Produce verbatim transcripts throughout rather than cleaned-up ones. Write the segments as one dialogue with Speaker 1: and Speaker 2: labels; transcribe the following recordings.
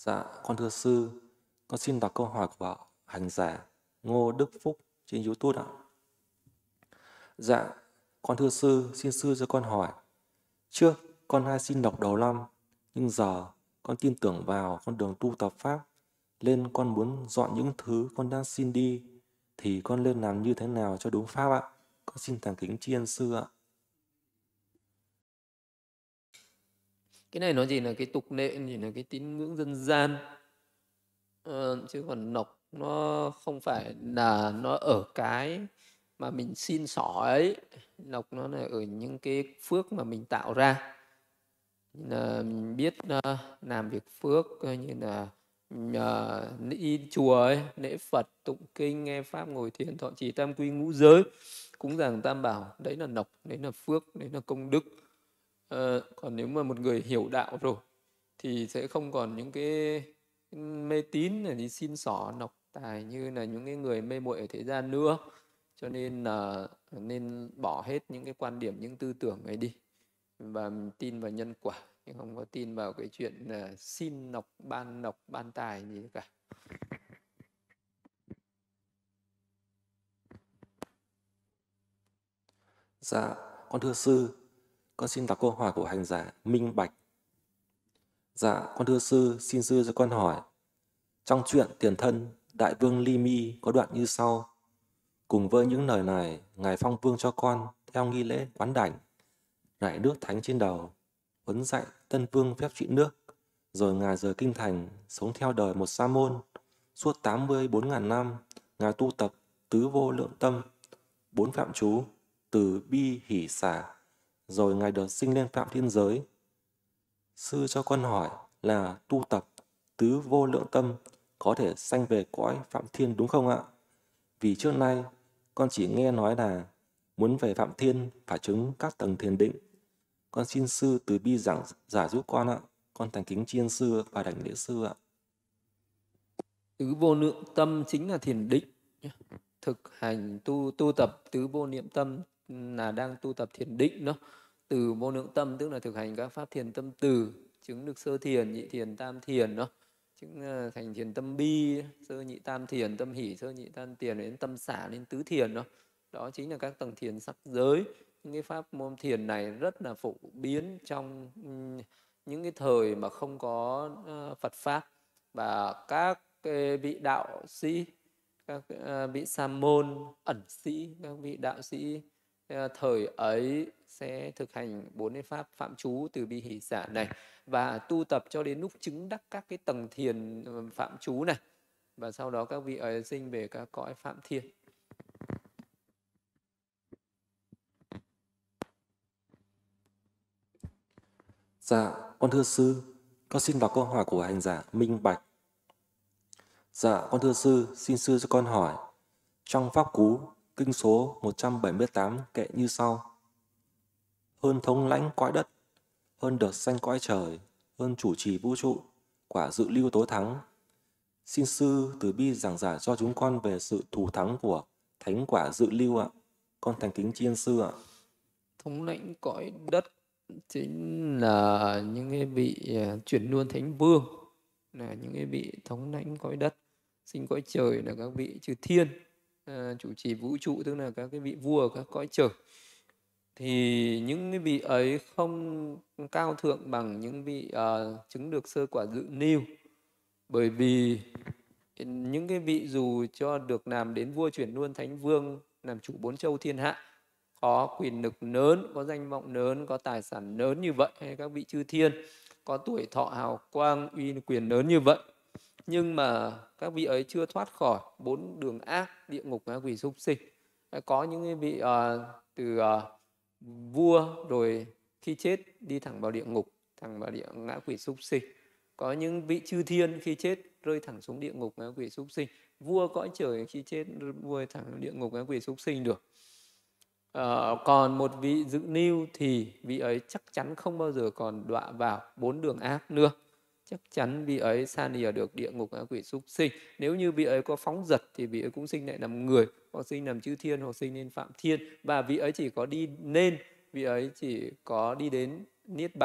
Speaker 1: Dạ, con thưa sư, con xin đọc câu hỏi của hành giả Ngô Đức Phúc trên YouTube ạ. Dạ, con thưa sư, xin sư cho con hỏi. Trước, con hay xin đọc đầu năm, nhưng giờ con tin tưởng vào con đường tu tập Pháp, nên con muốn dọn những thứ con đang xin đi, thì con nên làm như thế nào cho đúng Pháp ạ? Con xin thành kính tri ân sư ạ.
Speaker 2: Cái này nó chỉ là cái tục lệ, chỉ là cái tín ngưỡng dân gian. Ờ, chứ còn nộc nó không phải là nó ở cái mà mình xin xỏ ấy. Nộc nó là ở những cái phước mà mình tạo ra. Như là mình biết uh, làm việc phước, coi như là uh, đi chùa ấy, lễ Phật, tụng kinh, nghe Pháp, ngồi thiền, thọ trì tam quy ngũ giới, cúng dường tam bảo. Đấy là nộc, đấy là phước, đấy là công đức. Ờ, còn nếu mà một người hiểu đạo rồi thì sẽ không còn những cái mê tín là đi xin xỏ nọc tài như là những cái người mê muội ở thế gian nữa. Cho nên là nên bỏ hết những cái quan điểm, những tư tưởng ấy đi và tin vào nhân quả, nhưng không có tin vào cái chuyện là xin nọc, ban nọc, ban tài gì cả.
Speaker 1: Dạ, con thưa sư, con xin đọc câu hỏi của hành giả Minh Bạch. Dạ, con thưa sư, xin sư cho con hỏi. Trong truyện Tiền Thân, Đại vương Ly Mi có đoạn như sau. Cùng với những lời này, Ngài phong vương cho con theo nghi lễ quán đảnh, rải nước thánh trên đầu, huấn dạy tân vương phép trị nước, rồi Ngài rời kinh thành, sống theo đời một sa môn. Suốt tám mươi bốn ngàn năm, Ngài tu tập tứ vô lượng tâm, bốn phạm chú, từ bi hỷ xả, rồi Ngài được sinh lên phạm thiên giới. Sư cho con hỏi là tu tập tứ vô lượng tâm có thể sanh về cõi phạm thiên đúng không ạ? Vì trước nay con chỉ nghe nói là muốn về phạm thiên phải chứng các tầng thiền định. Con xin sư từ bi giảng giải giúp con ạ. Con thành kính tri ân sư và đảnh lễ sư ạ.
Speaker 2: Tứ vô lượng tâm chính là thiền định. Thực hành tu tu tập tứ vô niệm tâm là đang tu tập thiền định đó. Từ vô lượng tâm tức là thực hành các pháp thiền tâm từ, chứng được sơ thiền, nhị thiền, tam thiền đó, chứng uh, thành thiền tâm bi, sơ nhị tam thiền, tâm hỷ, sơ nhị tam thiền đến tâm xả lên tứ thiền đó. Đó chính là các tầng thiền sắc giới. Những cái pháp môn thiền này rất là phổ biến trong um, những cái thời mà không có uh, Phật pháp, và các cái vị đạo sĩ, các uh, vị sa môn ẩn sĩ, các vị đạo sĩ uh, thời ấy sẽ thực hành bốn cái pháp phạm chú từ bi hỷ xả này và tu tập cho đến lúc chứng đắc các cái tầng thiền phạm chú này, và sau đó các vị ấy sinh về các cõi phạm thiên.
Speaker 1: Dạ, con thưa sư, con xin đọc câu hỏi của hành giả Minh Bạch. Dạ, con thưa sư, xin sư cho con hỏi. Trong Pháp Cú, kinh số một trăm bảy mươi tám kệ như sau. Hơn thống lãnh cõi đất, hơn được sanh cõi trời, hơn chủ trì vũ trụ, quả dự lưu tối thắng. Xin sư từ bi giảng giải cho chúng con về sự thù thắng của thánh quả dự lưu ạ. Con thành kính tri ân sư ạ.
Speaker 2: Thống lãnh cõi đất chính là những cái vị chuyển luân thánh vương, là những cái vị thống lãnh cõi đất. Sinh cõi trời là các vị chư thiên, à, chủ trì vũ trụ tức là các cái vị vua các cõi trời. Thì những cái vị ấy không cao thượng bằng những vị uh, chứng được sơ quả dự lưu, bởi vì những cái vị dù cho được làm đến vua chuyển luân thánh vương, làm chủ bốn châu thiên hạ, có quyền lực lớn, có danh vọng lớn, có tài sản lớn như vậy, hay các vị chư thiên có tuổi thọ hào quang, uy quyền lớn như vậy, nhưng mà các vị ấy chưa thoát khỏi bốn đường ác, địa ngục, ngạ quỷ, súc sinh. Có những cái vị uh, từ uh, vua rồi khi chết đi thẳng vào địa ngục, thẳng vào địa ngã quỷ súc sinh. Có những vị chư thiên khi chết rơi thẳng xuống địa ngục, ngạ quỷ, súc sinh. Vua cõi trời khi chết vua thẳng vào địa ngục, ngạ quỷ, súc sinh được. À, còn một vị dự lưu thì vị ấy chắc chắn không bao giờ còn đọa vào bốn đường ác nữa. Chắc chắn vị ấy san lìa được địa ngục, ngạ quỷ, súc sinh. Nếu như vị ấy có phóng dật thì vị ấy cũng sinh lại làm người, hoặc sinh làm chư thiên, hoặc sinh lên phạm thiên. Và vị ấy chỉ có đi nên, vị ấy chỉ có đi đến niết bàn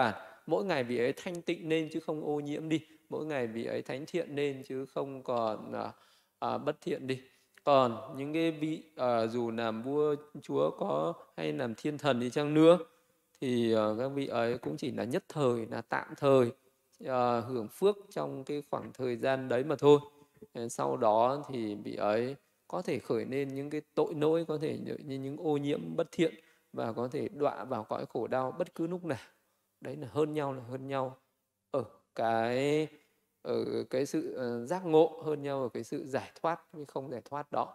Speaker 2: mỗi ngày vị ấy thanh tịnh lên chứ không ô nhiễm đi, mỗi ngày vị ấy thánh thiện lên chứ không còn à, à, bất thiện đi. Còn những cái vị à, dù làm vua chúa có hay làm thiên thần đi chăng nữa thì à, các vị ấy cũng chỉ là nhất thời, là tạm thời à, hưởng phước trong cái khoảng thời gian đấy mà thôi. Sau đó thì vị ấy có thể khởi lên những cái tội lỗi, có thể như những ô nhiễm bất thiện và có thể đọa vào cõi khổ đau bất cứ lúc nào. Đấy là hơn nhau, là hơn nhau ở cái ở cái sự uh, giác ngộ, hơn nhau ở cái sự giải thoát với không giải thoát đó.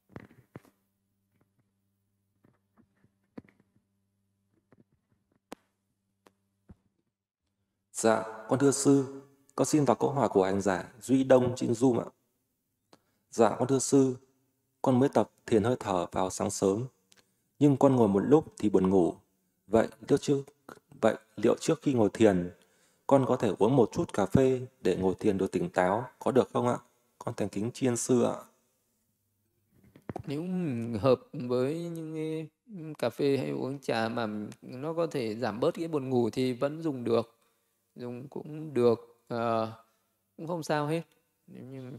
Speaker 1: Dạ, con thưa sư, con xin đọc câu hỏi của hành giả Duy Đông trên Zoom ạ. Dạ, con thưa sư, con mới tập thiền hơi thở vào sáng sớm, nhưng con ngồi một lúc thì buồn ngủ. Vậy liệu trước, vậy liệu trước khi ngồi thiền, con có thể uống một chút cà phê để ngồi thiền được tỉnh táo, có được không ạ? Con thành kính tri ân sư ạ.
Speaker 2: Nếu hợp với những cái cà phê hay uống trà mà nó có thể giảm bớt cái buồn ngủ thì vẫn dùng được, dùng cũng được, uh, cũng không sao hết. Nếu như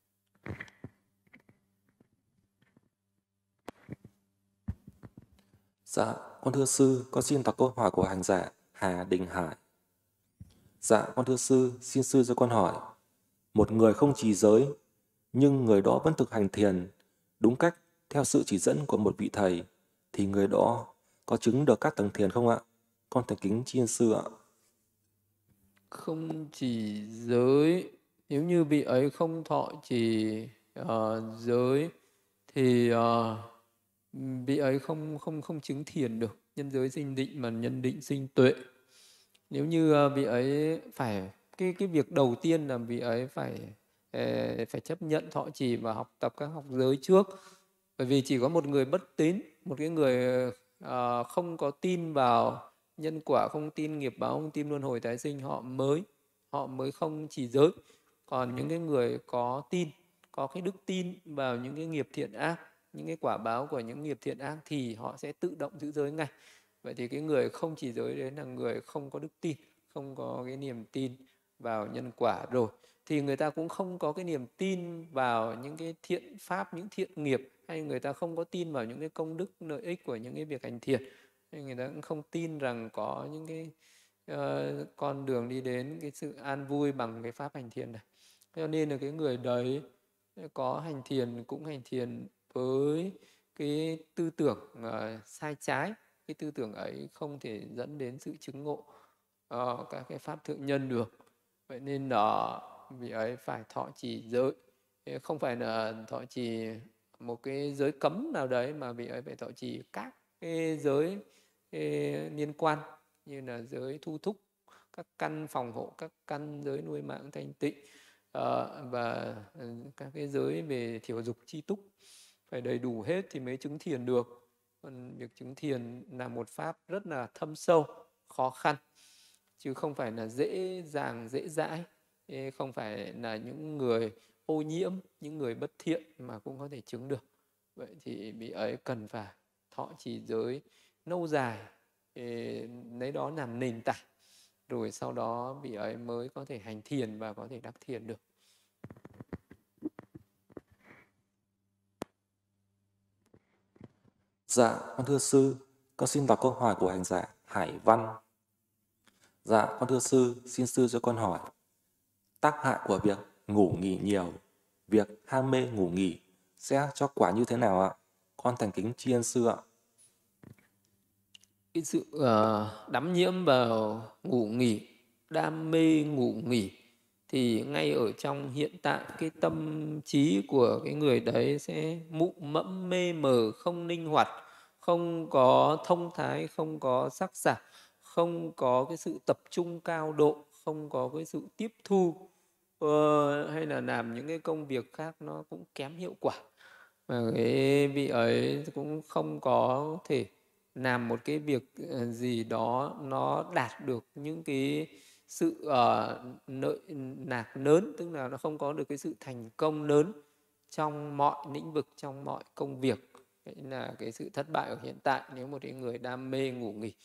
Speaker 1: Dạ, con thưa sư, con xin đọc câu hỏi của hành giả Hà Đình Hải. Dạ, con thưa sư, xin sư cho con hỏi. Một người không trì giới, nhưng người đó vẫn thực hành thiền đúng cách theo sự chỉ dẫn của một vị thầy, thì người đó có chứng được các tầng thiền không ạ? Con thành kính tri ân sư ạ.
Speaker 2: không chỉ giới, nếu như vị ấy không thọ trì uh, giới thì uh, vị ấy không không không chứng thiền được. Nhân giới sinh định mà nhân định sinh tuệ. Nếu như uh, vị ấy phải cái cái việc đầu tiên là vị ấy phải uh, phải chấp nhận thọ trì và học tập các học giới trước. Bởi vì chỉ có một người bất tín, một cái người uh, không có tin vào nhân quả, không tin nghiệp báo, không tin luân hồi tái sinh, họ mới họ mới không trì giới. Còn những cái người có tin, có cái đức tin vào những cái nghiệp thiện ác, những cái quả báo của những nghiệp thiện ác thì họ sẽ tự động giữ giới ngay. Vậy thì cái người không trì giới đấy là người không có đức tin, không có cái niềm tin vào nhân quả rồi. Thì người ta cũng không có cái niềm tin vào những cái thiện pháp, những thiện nghiệp, hay người ta không có tin vào những cái công đức lợi ích của những cái việc hành thiện. Hay người ta cũng không tin rằng có những cái uh, con đường đi đến cái sự an vui bằng cái pháp hành thiền này. Cho nên là cái người đấy có hành thiền cũng hành thiền với cái tư tưởng uh, sai trái. Cái tư tưởng ấy không thể dẫn đến sự chứng ngộ uh, các cái pháp thượng nhân được. Vậy nên là vị ấy phải thọ trì giới, không phải là thọ trì một cái giới cấm nào đấy, mà vị ấy phải thọ trì các cái giới cái liên quan, như là giới thu thúc, các căn phòng hộ, các căn giới nuôi mạng thanh tịnh, uh, và các cái giới về thiểu dục chi túc, phải đầy đủ hết thì mới chứng thiền được. Còn việc chứng thiền là một pháp rất là thâm sâu, khó khăn, chứ không phải là dễ dàng, dễ dãi. Không phải là những người ô nhiễm, những người bất thiện mà cũng có thể chứng được. Vậy thì vị ấy cần phải thọ trì giới lâu dài, lấy đó làm nền tảng, rồi sau đó vị ấy mới có thể hành thiền và có thể đắc thiền được.
Speaker 1: Dạ, con thưa sư, con xin đọc câu hỏi của hành giả Hải Văn. Dạ, con thưa sư, xin sư cho con hỏi. Tác hại của việc ngủ nghỉ nhiều, việc ham mê ngủ nghỉ sẽ cho quả như thế nào ạ? Con thành kính tri ân sư ạ.
Speaker 2: Cái sự uh, đắm nhiễm vào ngủ nghỉ, đam mê ngủ nghỉ, thì ngay ở trong hiện tại cái tâm trí của cái người đấy sẽ mụ mẫm, mê mờ, không linh hoạt, không có thông thái, không có sắc sảo, không có cái sự tập trung cao độ, không có cái sự tiếp thu, uh, hay là làm những cái công việc khác nó cũng kém hiệu quả. Và cái vị ấy cũng không có thể làm một cái việc gì đó nó đạt được những cái sự uh, lợi lạc lớn, tức là nó không có được cái sự thành công lớn trong mọi lĩnh vực, trong mọi công việc. Đấy là cái sự thất bại ở hiện tại nếu một cái người đam mê ngủ nghỉ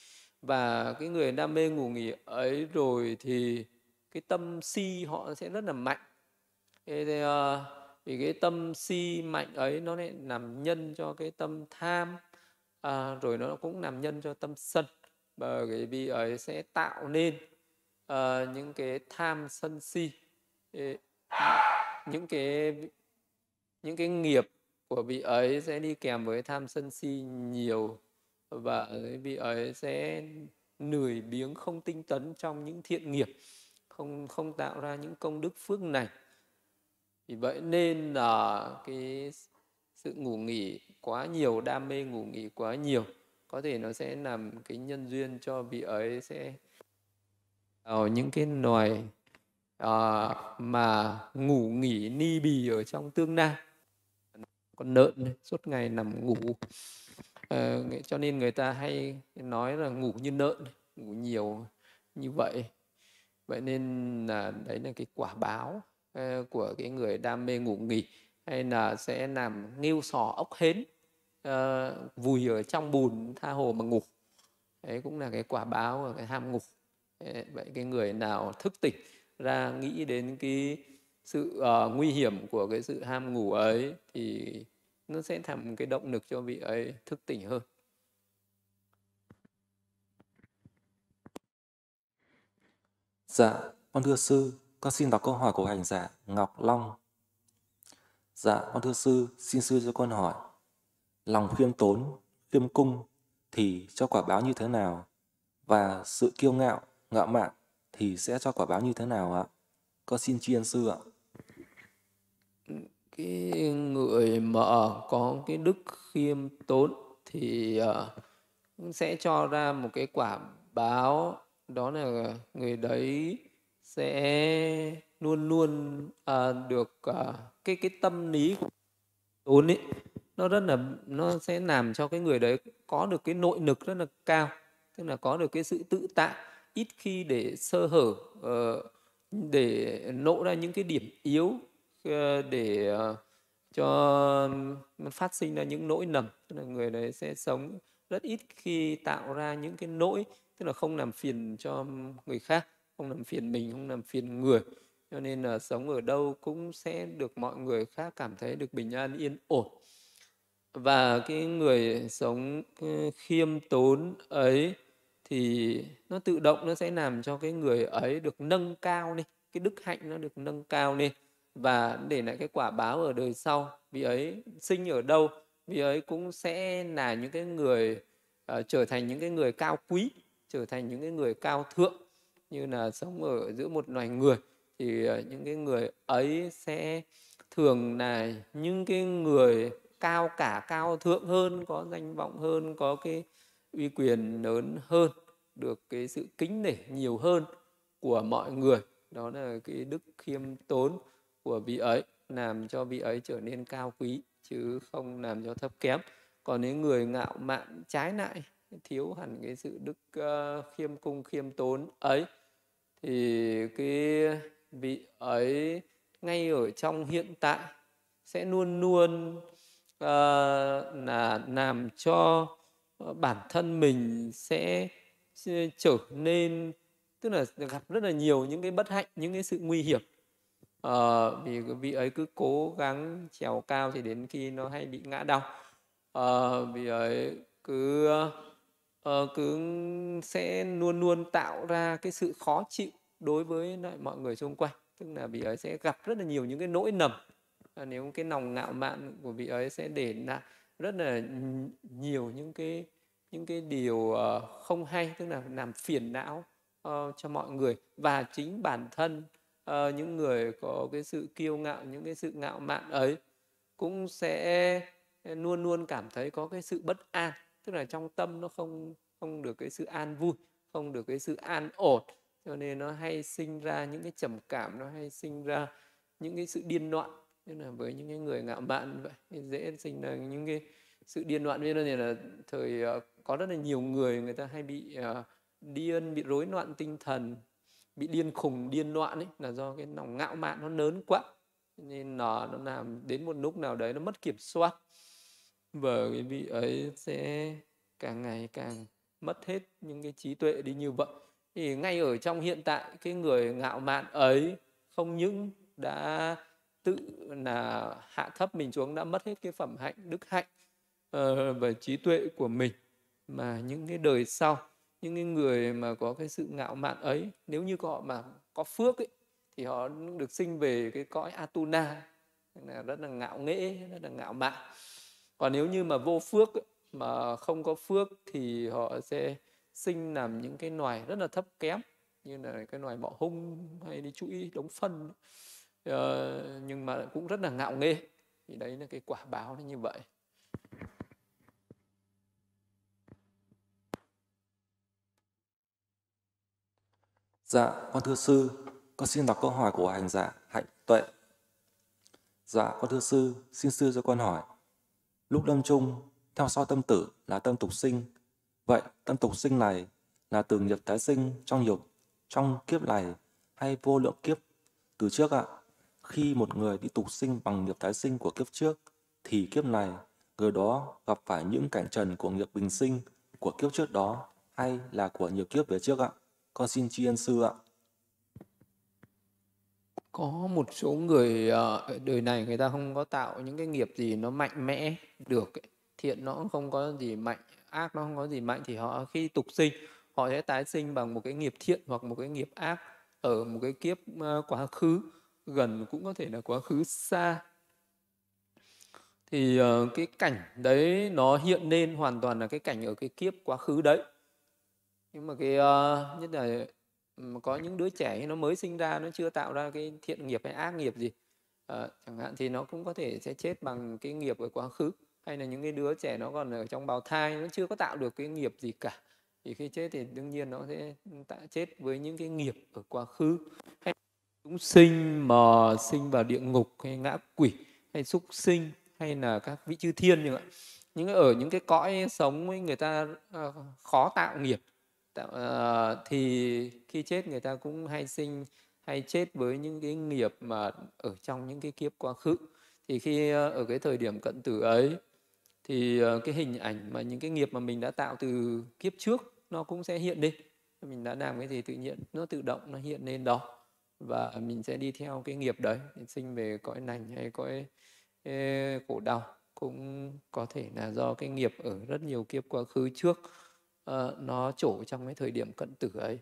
Speaker 2: Và cái người đam mê ngủ nghỉ ấy rồi thì cái tâm si họ sẽ rất là mạnh. Thế thì, ờ, thì cái tâm si mạnh ấy nó lại làm nhân cho cái tâm tham, à, rồi nó cũng làm nhân cho tâm sân. Và cái vị ấy sẽ tạo nên ờ, những cái tham sân si. Ê, những cái những cái nghiệp của vị ấy sẽ đi kèm với tham sân si nhiều, và cái vị ấy sẽ lười biếng, không tinh tấn trong những thiện nghiệp, không không tạo ra những công đức phước này. Vì vậy nên là cái sự ngủ nghỉ quá nhiều, đam mê ngủ nghỉ quá nhiều có thể nó sẽ làm cái nhân duyên cho vị ấy sẽ ở những cái loài à, mà ngủ nghỉ ni bì ở trong tương lai. Con lợn này, suốt ngày nằm ngủ. Ờ, cho nên người ta hay nói là ngủ như lợn, ngủ nhiều như vậy. Vậy nên là đấy là cái quả báo ờ, của cái người đam mê ngủ nghỉ, hay là sẽ làm nghêu sò ốc hến, ờ, vùi ở trong bùn tha hồ mà ngủ. Đấy cũng là cái quả báo của cái ham ngủ. Đấy, vậy cái người nào thức tỉnh ra nghĩ đến cái sự uh, nguy hiểm của cái sự ham ngủ ấy thì nó sẽ thành một cái động lực cho vị ấy thức tỉnh hơn.
Speaker 1: Dạ, con thưa sư, con xin đọc câu hỏi của hành giả Ngọc Long. Dạ, con thưa sư, xin sư cho con hỏi. Lòng khiêm tốn, khiêm cung thì cho quả báo như thế nào? Và sự kiêu ngạo, ngạo mạn thì sẽ cho quả báo như thế nào ạ? Con xin tri ân sư ạ.
Speaker 2: Cái người mà có cái đức khiêm tốn thì uh, sẽ cho ra một cái quả báo, đó là người đấy sẽ luôn luôn uh, được uh, cái cái tâm lý tốn ấy, nó rất là nó sẽ làm cho cái người đấy có được cái nội lực rất là cao, tức là có được cái sự tự tại, ít khi để sơ hở, uh, để lộ ra những cái điểm yếu, uh, để uh, cho phát sinh ra những nỗi lầm. Tức là người đấy sẽ sống rất ít khi tạo ra những cái nỗi, tức là không làm phiền cho người khác, không làm phiền mình, không làm phiền người, cho nên là sống ở đâu cũng sẽ được mọi người khác cảm thấy được bình an yên ổn. Và cái người sống khiêm tốn ấy thì nó tự động nó sẽ làm cho cái người ấy được nâng cao lên, cái đức hạnh nó được nâng cao lên, và để lại cái quả báo ở đời sau. Vì ấy sinh ở đâu, vì ấy cũng sẽ là những cái người uh, trở thành những cái người cao quý, trở thành những cái người cao thượng, như là sống ở giữa một loài người thì uh, những cái người ấy sẽ thường là những cái người cao cả, cao thượng hơn, có danh vọng hơn, có cái uy quyền lớn hơn, được cái sự kính nể nhiều hơn của mọi người. Đó là cái đức khiêm tốn của vị ấy làm cho vị ấy trở nên cao quý, chứ không làm cho thấp kém. Còn những người ngạo mạn trái lại, thiếu hẳn cái sự đức uh, khiêm cung khiêm tốn ấy, thì cái vị ấy ngay ở trong hiện tại sẽ luôn luôn uh, là làm cho bản thân mình sẽ trở nên, tức là gặp rất là nhiều những cái bất hạnh, những cái sự nguy hiểm. Uh, vì cái vị ấy cứ cố gắng trèo cao thì đến khi nó hay bị ngã đau. Uh, vì ấy cứ uh, cứ sẽ luôn luôn tạo ra cái sự khó chịu đối với lại mọi người xung quanh, tức là vị ấy sẽ gặp rất là nhiều những cái nỗi lầm. À, nếu cái lòng ngạo mạn của vị ấy sẽ để lại rất là nhiều những cái những cái điều uh, không hay, tức là làm phiền não uh, cho mọi người, và chính bản thân uh, những người có cái sự kiêu ngạo, những cái sự ngạo mạn ấy cũng sẽ luôn luôn cảm thấy có cái sự bất an, tức là trong tâm nó không không được cái sự an vui, không được cái sự an ổn, cho nên nó hay sinh ra những cái trầm cảm, nó hay sinh ra những cái sự điên loạn. Nên là với những cái người ngạo mạn vậy thì dễ sinh ra những cái sự điên loạn. Nên là, là thời uh, có rất là nhiều người người ta hay bị uh, điên, bị rối loạn tinh thần, bị điên khùng, điên loạn ấy, là do cái lòng ngạo mạn nó lớn quá, nên nó nó làm đến một lúc nào đấy nó mất kiểm soát, và cái vị ấy sẽ càng ngày càng mất hết những cái trí tuệ đi như vậy. Thì ngay ở trong hiện tại, cái người ngạo mạn ấy không những đã tự là hạ thấp mình xuống, đã mất hết cái phẩm hạnh, đức hạnh ờ, và trí tuệ của mình, mà những cái đời sau, những cái người mà có cái sự ngạo mạn ấy, nếu như họ mà có phước ấy, thì họ được sinh về cái cõi Atuna, là rất là ngạo nghễ, rất là ngạo mạn. Còn nếu như mà vô phước ấy, mà không có phước, thì họ sẽ sinh làm những cái loài rất là thấp kém, như là cái loài bọ hung hay đi trũi đống phân, ờ, nhưng mà cũng rất là ngạo nghễ. Thì đấy là cái quả báo nó như vậy.
Speaker 1: Dạ, con thưa sư, con xin đọc câu hỏi của hành giả Hạnh Tuệ. Dạ, con thưa sư, xin sư cho con hỏi. Lúc lâm chung, theo sau tâm tử là tâm tục sinh. Vậy tâm tục sinh này là từ nghiệp tái sinh trong nhiều trong kiếp này hay vô lượng kiếp từ trước ạ? Khi một người đi tục sinh bằng nghiệp tái sinh của kiếp trước, thì kiếp này người đó gặp phải những cảnh trần của nghiệp bình sinh của kiếp trước đó, hay là của nhiều kiếp về trước ạ? Con xin tri ân sư ạ.
Speaker 2: Có một số người ờ, ở đời này người ta không có tạo những cái nghiệp gì nó mạnh mẽ được ấy. Thiện nó cũng không có gì mạnh, ác nó không có gì mạnh, thì họ khi tục sinh họ sẽ tái sinh bằng một cái nghiệp thiện hoặc một cái nghiệp ác ở một cái kiếp ờ, quá khứ gần, cũng có thể là quá khứ xa. Thì ờ, cái cảnh đấy nó hiện lên hoàn toàn là cái cảnh ở cái kiếp quá khứ đấy. Nhưng mà cái ờ, nhất là ừm, có những đứa trẻ nó mới sinh ra, nó chưa tạo ra cái thiện nghiệp hay ác nghiệp gì, Ờ, chẳng hạn, thì nó cũng có thể sẽ chết bằng cái nghiệp ở quá khứ. Hay là những cái đứa trẻ nó còn ở trong bào thai, nó chưa có tạo được cái nghiệp gì cả, thì khi chết thì đương nhiên nó sẽ tạ chết với những cái nghiệp ở quá khứ. Hay chúng sinh mà sinh vào địa ngục hay ngã quỷ hay súc sinh hay là các vị chư thiên, như vậy những cái ở những cái cõi sống ấy, người ta ờ, khó tạo nghiệp, tạo, ờ, thì khi chết người ta cũng hay sinh hay chết với những cái nghiệp mà ở trong những cái kiếp quá khứ. Thì khi ờ, ở cái thời điểm cận tử ấy, thì ờ, cái hình ảnh mà những cái nghiệp mà mình đã tạo từ kiếp trước nó cũng sẽ hiện lên. Mình đã làm cái gì tự nhiên nó tự động nó hiện lên đó, và mình sẽ đi theo cái nghiệp đấy, sinh về cõi lành hay cõi ê, khổ đau, cũng có thể là do cái nghiệp ở rất nhiều kiếp quá khứ trước ờ, nó trổ trong cái thời điểm cận tử ấy.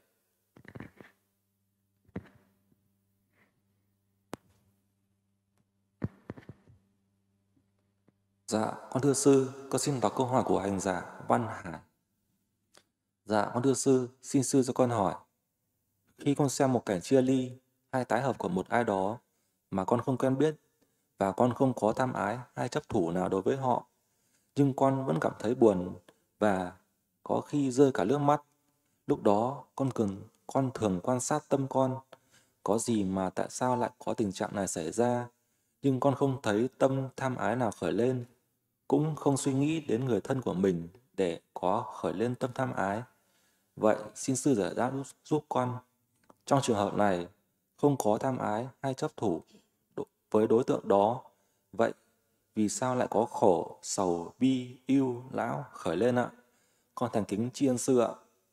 Speaker 1: Dạ, con thưa sư, con xin đọc câu hỏi của hành giả Văn Hải. Dạ, con thưa sư, xin sư cho con hỏi. Khi con xem một cảnh chia ly hay tái hợp của một ai đó mà con không quen biết, và con không có tham ái hay chấp thủ nào đối với họ, nhưng con vẫn cảm thấy buồn và có khi rơi cả nước mắt. Lúc đó con cần con thường quan sát tâm con, có gì mà tại sao lại có tình trạng này xảy ra, nhưng con không thấy tâm tham ái nào khởi lên, cũng không suy nghĩ đến người thân của mình để có khởi lên tâm tham ái. Vậy xin sư giải đáp giúp, giúp con. Trong trường hợp này, không có tham ái hay chấp thủ đo- với đối tượng đó. Vậy vì sao lại có khổ, sầu, bi, ưu, lão khởi lên ạ? Con thành kính tri ân sư ạ.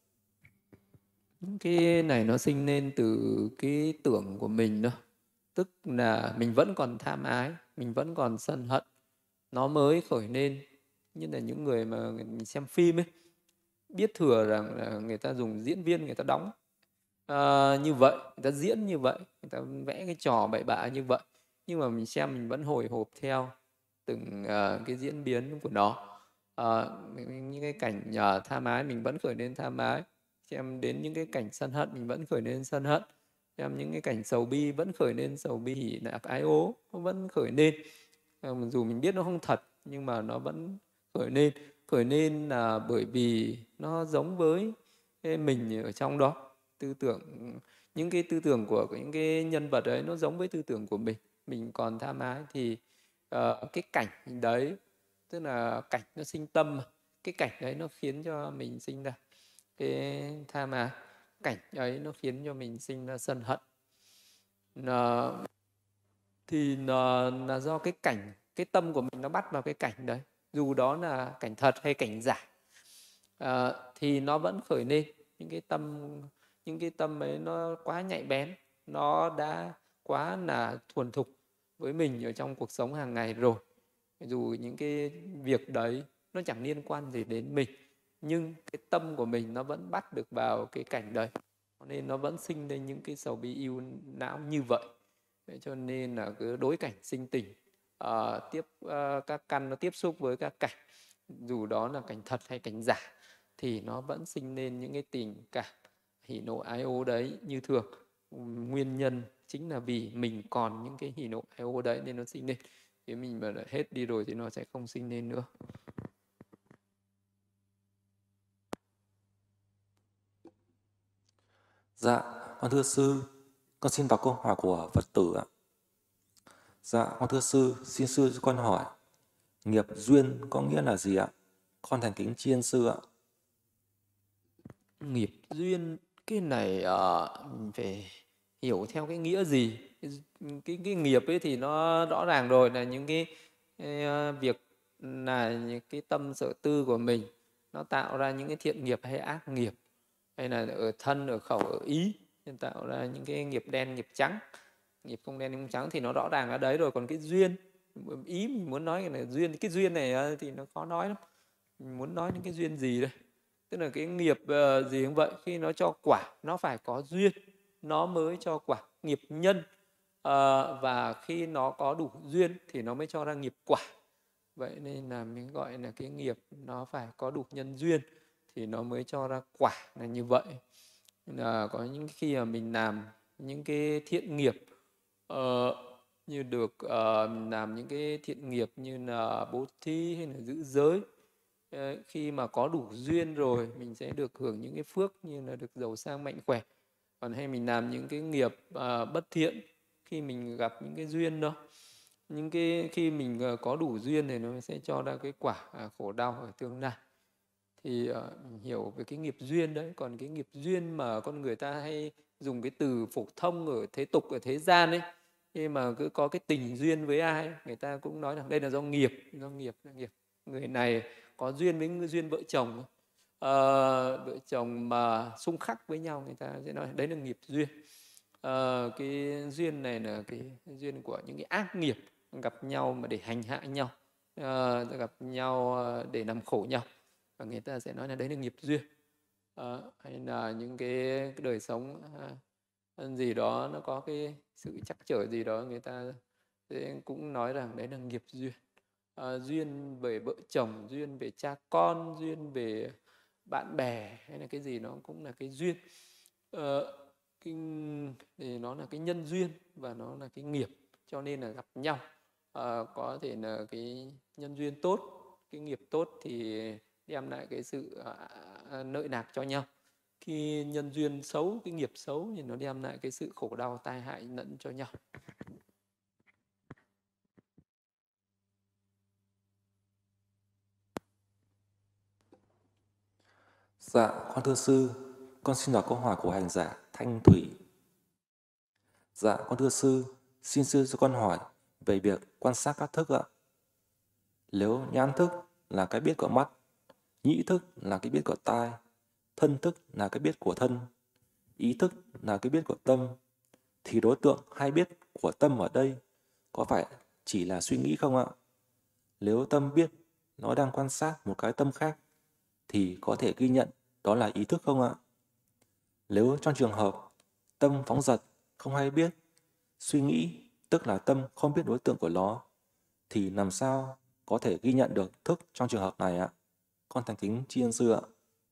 Speaker 2: Cái này nó sinh lên từ cái tưởng của mình đó, tức là mình vẫn còn tham ái, mình vẫn còn sân hận, nó mới khởi lên. Như là những người mà mình xem phim ấy, biết thừa rằng là người ta dùng diễn viên, người ta đóng à, như vậy, người ta diễn như vậy, người ta vẽ cái trò bậy bạ như vậy, nhưng mà mình xem mình vẫn hồi hộp theo từng uh, cái diễn biến của nó. À, những cái cảnh uh, tham ái mình vẫn khởi lên tham ái, xem đến những cái cảnh sân hận mình vẫn khởi lên sân hận, xem những cái cảnh sầu bi vẫn khởi lên sầu bi, hỉ nạc ái ố nó vẫn khởi lên. À, dù mình biết nó không thật nhưng mà nó vẫn khởi lên. Khởi lên là bởi vì nó giống với mình ở trong đó, tư tưởng, những cái tư tưởng của những cái nhân vật đấy nó giống với tư tưởng của mình. Mình còn tham ái thì uh, cái cảnh đấy, tức là cảnh nó sinh tâm mà. Cái cảnh đấy nó khiến cho mình sinh ra cái tham ái, cảnh ấy nó khiến cho mình sinh ra sân hận. Nó, thì nó là do cái cảnh, cái tâm của mình nó bắt vào cái cảnh đấy, dù đó là cảnh thật hay cảnh giả. ờ, thì nó vẫn khởi lên những cái tâm những cái tâm ấy nó quá nhạy bén, nó đã quá là thuần thục với mình ở trong cuộc sống hàng ngày rồi. Dù những cái việc đấy nó chẳng liên quan gì đến mình, nhưng cái tâm của mình nó vẫn bắt được vào cái cảnh đấy, cho nên nó vẫn sinh lên những cái sầu bi ưu não như vậy. Thế cho nên là cứ đối cảnh sinh tình, ờ, tiếp ờ, các căn nó tiếp xúc với các cảnh, dù đó là cảnh thật hay cảnh giả, thì nó vẫn sinh lên những cái tình cảm hỉ nộ ái ố đấy như thường. Nguyên nhân chính là vì mình còn những cái hỉ nộ ái ố đấy nên nó sinh lên. Nếu mình mà đã hết đi rồi thì nó sẽ không sinh lên nữa.
Speaker 1: Dạ, con thưa sư, con xin đọc câu hỏi của Phật tử ạ. Dạ, con thưa sư, xin sư cho con hỏi, nghiệp duyên có nghĩa là gì ạ? Con thành kính tri ân sư ạ.
Speaker 2: Nghiệp duyên, cái này uh, mình phải hiểu theo cái nghĩa gì. Cái, cái, cái nghiệp ấy thì nó rõ ràng rồi, là những cái, cái uh, việc là những cái tâm sở tư của mình nó tạo ra những cái thiện nghiệp hay ác nghiệp, hay là ở thân, ở khẩu, ở ý, nên tạo ra những cái nghiệp đen, nghiệp trắng. Nghiệp không đen không trắng thì nó rõ ràng ở đấy rồi. Còn cái duyên, ý mình muốn nói là duyên, cái duyên này thì nó khó nói lắm. Mình muốn nói đến cái duyên gì đây? Tức là cái nghiệp uh, gì cũng vậy, khi nó cho quả nó phải có duyên nó mới cho quả, nghiệp nhân. uh, và khi nó có đủ duyên thì nó mới cho ra nghiệp quả. Vậy nên là mình gọi là cái nghiệp nó phải có đủ nhân duyên thì nó mới cho ra quả, là như vậy. Là có những khi mà mình làm những cái thiện nghiệp, uh, như được uh, làm những cái thiện nghiệp như là bố thí hay là giữ giới, khi mà có đủ duyên rồi mình sẽ được hưởng những cái phước như là được giàu sang mạnh khỏe. Còn hay mình làm những cái nghiệp à, bất thiện, khi mình gặp những cái duyên đó, những cái khi mình có đủ duyên thì nó sẽ cho ra cái quả à, khổ đau ở tương lai. Thì à, mình hiểu về cái nghiệp duyên đấy. Còn cái nghiệp duyên mà con người ta hay dùng cái từ phổ thông ở thế tục, ở thế gian ấy, khi mà cứ có cái tình duyên với ai, người ta cũng nói rằng đây là do nghiệp, do nghiệp, do nghiệp. Người này có duyên với duyên vợ chồng, uh, vợ chồng mà xung khắc với nhau, người ta sẽ nói đấy là nghiệp duyên. Uh, cái duyên này là cái duyên của những cái ác nghiệp, gặp nhau mà để hành hạ nhau, uh, gặp nhau để làm khổ nhau, và người ta sẽ nói là đấy là nghiệp duyên. Uh, hay là những cái, cái đời sống uh, gì đó nó có cái sự trắc trở gì đó, người ta sẽ cũng nói rằng đấy là nghiệp duyên. À, duyên về vợ chồng, duyên về cha con, duyên về bạn bè, hay là cái gì nó cũng là cái duyên. À, cái, thì nó là cái nhân duyên và nó là cái nghiệp, cho nên là gặp nhau à, có thể là cái nhân duyên tốt, cái nghiệp tốt thì đem lại cái sự à, nợ nạc cho nhau. Khi nhân duyên xấu, cái nghiệp xấu thì nó đem lại cái sự khổ đau tai hại lẫn cho nhau.
Speaker 1: Dạ, con thưa sư, con xin đọc câu hỏi của hành giả Thanh Thủy. Dạ, con thưa sư, xin sư cho con hỏi về việc quan sát các thức ạ. Nếu nhãn thức là cái biết của mắt, nhĩ thức là cái biết của tai, thân thức là cái biết của thân, ý thức là cái biết của tâm, thì đối tượng hay biết của tâm ở đây có phải chỉ là suy nghĩ không ạ? Nếu tâm biết nó đang quan sát một cái tâm khác thì có thể ghi nhận đó là ý thức không ạ? Nếu trong trường hợp tâm phóng dật không hay biết, suy nghĩ tức là tâm không biết đối tượng của nó, thì làm sao có thể ghi nhận được thức trong trường hợp này ạ? Con thành kính tri ân sư ạ.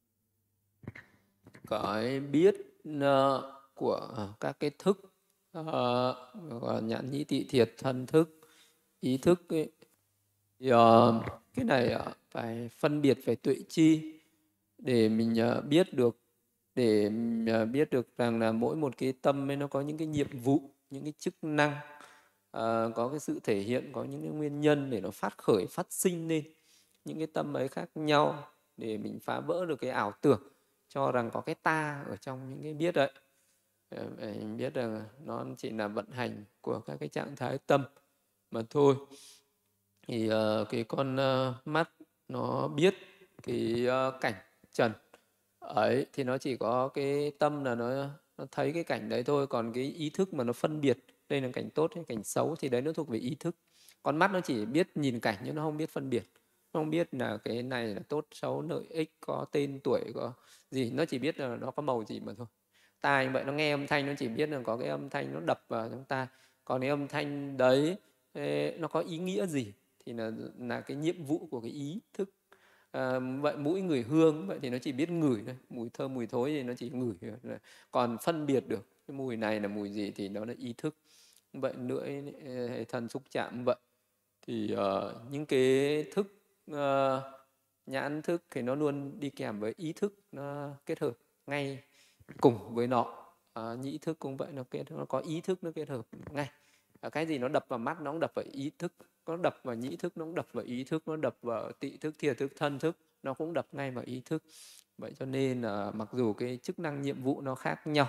Speaker 2: Cái biết uh, của các cái thức, uh, nhãn nhĩ tị thiệt, thân thức, ý thức ấy, thì, uh, cái này uh, phải phân biệt, phải tuệ chi để mình uh, biết được, để mình, uh, biết được rằng là mỗi một cái tâm ấy nó có những cái nhiệm vụ, những cái chức năng, uh, có cái sự thể hiện, có những cái nguyên nhân để nó phát khởi, phát sinh lên những cái tâm ấy khác nhau, để mình phá vỡ được cái ảo tưởng cho rằng có cái ta ở trong những cái biết đấy. Mình biết rằng nó chỉ là vận hành của các cái trạng thái tâm mà thôi. Thì uh, cái con uh, mắt nó biết cái uh, cảnh trần ấy, thì nó chỉ có cái tâm là nó nó thấy cái cảnh đấy thôi, còn cái ý thức mà nó phân biệt đây là cảnh tốt hay cảnh xấu thì đấy nó thuộc về ý thức. Con mắt nó chỉ biết nhìn cảnh nhưng nó không biết phân biệt, nó không biết là cái này là tốt xấu lợi ích, có tên tuổi, có gì, nó chỉ biết là nó có màu gì mà thôi. Tai như vậy, nó nghe âm thanh nó chỉ biết là có cái âm thanh nó đập vào trong tai, còn cái âm thanh đấy nó có ý nghĩa gì thì là là cái nhiệm vụ của cái ý thức. À, vậy mũi ngửi hương vậy thì nó chỉ biết ngửi thôi, mùi thơm mùi thối thì nó chỉ ngửi thôi. Còn phân biệt được cái mùi này là mùi gì thì nó là ý thức. Vậy lưỡi hệ thần xúc chạm vậy thì uh, những cái thức uh, nhãn thức thì nó luôn đi kèm với ý thức, nó kết hợp ngay cùng với nó. À, nhĩ thức cũng vậy, nó kết nó có ý thức nó kết hợp ngay. À, cái gì nó đập vào mắt nó cũng đập vào ý thức, nó đập vào nhĩ thức nó cũng đập vào ý thức, nó đập vào tị thức, thiệt thức, thân thức nó cũng đập ngay vào ý thức. Vậy cho nên là mặc dù cái chức năng nhiệm vụ nó khác nhau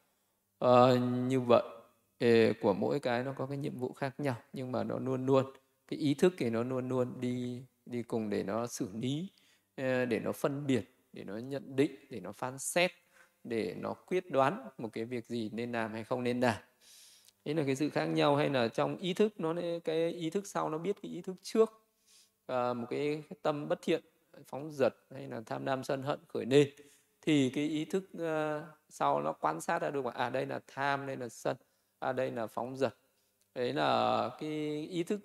Speaker 2: uh, như vậy, của mỗi cái nó có cái nhiệm vụ khác nhau, nhưng mà nó luôn luôn cái ý thức thì nó luôn luôn đi đi cùng để nó xử lý, để nó phân biệt, để nó nhận định, để nó phán xét, để nó quyết đoán một cái việc gì nên làm hay không nên làm. Đấy là cái sự khác nhau. Hay là trong ý thức, nó cái ý thức sau nó biết cái ý thức trước. À, một cái tâm bất thiện, phóng dật hay là tham lam sân hận khởi lên, thì cái ý thức uh, sau nó quan sát ra được là à đây là tham, đây là sân, à đây là phóng dật. Đấy là cái ý thức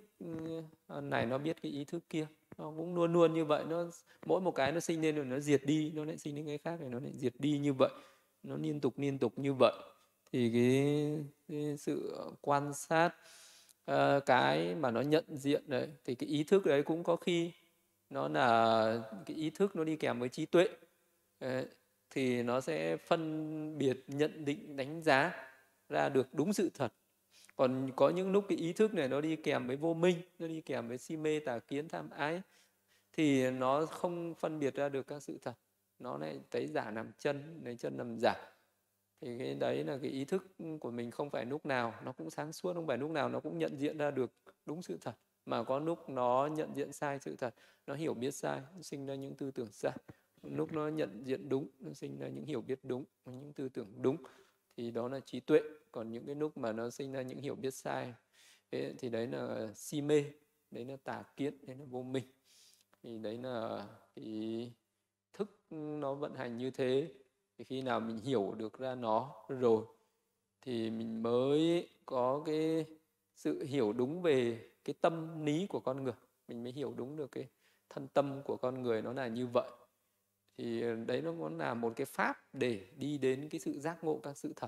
Speaker 2: này nó biết cái ý thức kia, nó cũng luôn luôn như vậy, nó mỗi một cái nó sinh lên rồi nó diệt đi, nó lại sinh đến cái khác rồi nó lại diệt đi, như vậy nó liên tục liên tục như vậy. Thì cái, cái sự quan sát uh, cái mà nó nhận diện đấy, thì cái ý thức đấy cũng có khi nó là cái ý thức nó đi kèm với trí tuệ, đấy, thì nó sẽ phân biệt, nhận định, đánh giá ra được đúng sự thật. Còn có những lúc cái ý thức này nó đi kèm với vô minh, nó đi kèm với si mê, tà kiến, tham ái, thì nó không phân biệt ra được các sự thật, nó lại thấy giả làm chân, lấy chân làm giả. Thì cái đấy là cái ý thức của mình không phải lúc nào nó cũng sáng suốt, không phải lúc nào nó cũng nhận diện ra được đúng sự thật, mà có lúc nó nhận diện sai sự thật, nó hiểu biết sai, nó sinh ra những tư tưởng sai. Lúc nó nhận diện đúng, nó sinh ra những hiểu biết đúng, những tư tưởng đúng, thì đó là trí tuệ. Còn những cái lúc mà nó sinh ra những hiểu biết sai ấy, thì đấy là si mê, đấy là tà kiến, đấy là vô minh. Thì đấy là cái thức nó vận hành như thế. Thì khi nào mình hiểu được ra nó rồi thì mình mới có cái sự hiểu đúng về cái tâm lý của con người, mình mới hiểu đúng được cái thân tâm của con người nó là như vậy. Thì đấy nó cũng là một cái pháp để đi đến cái sự giác ngộ các sự thật.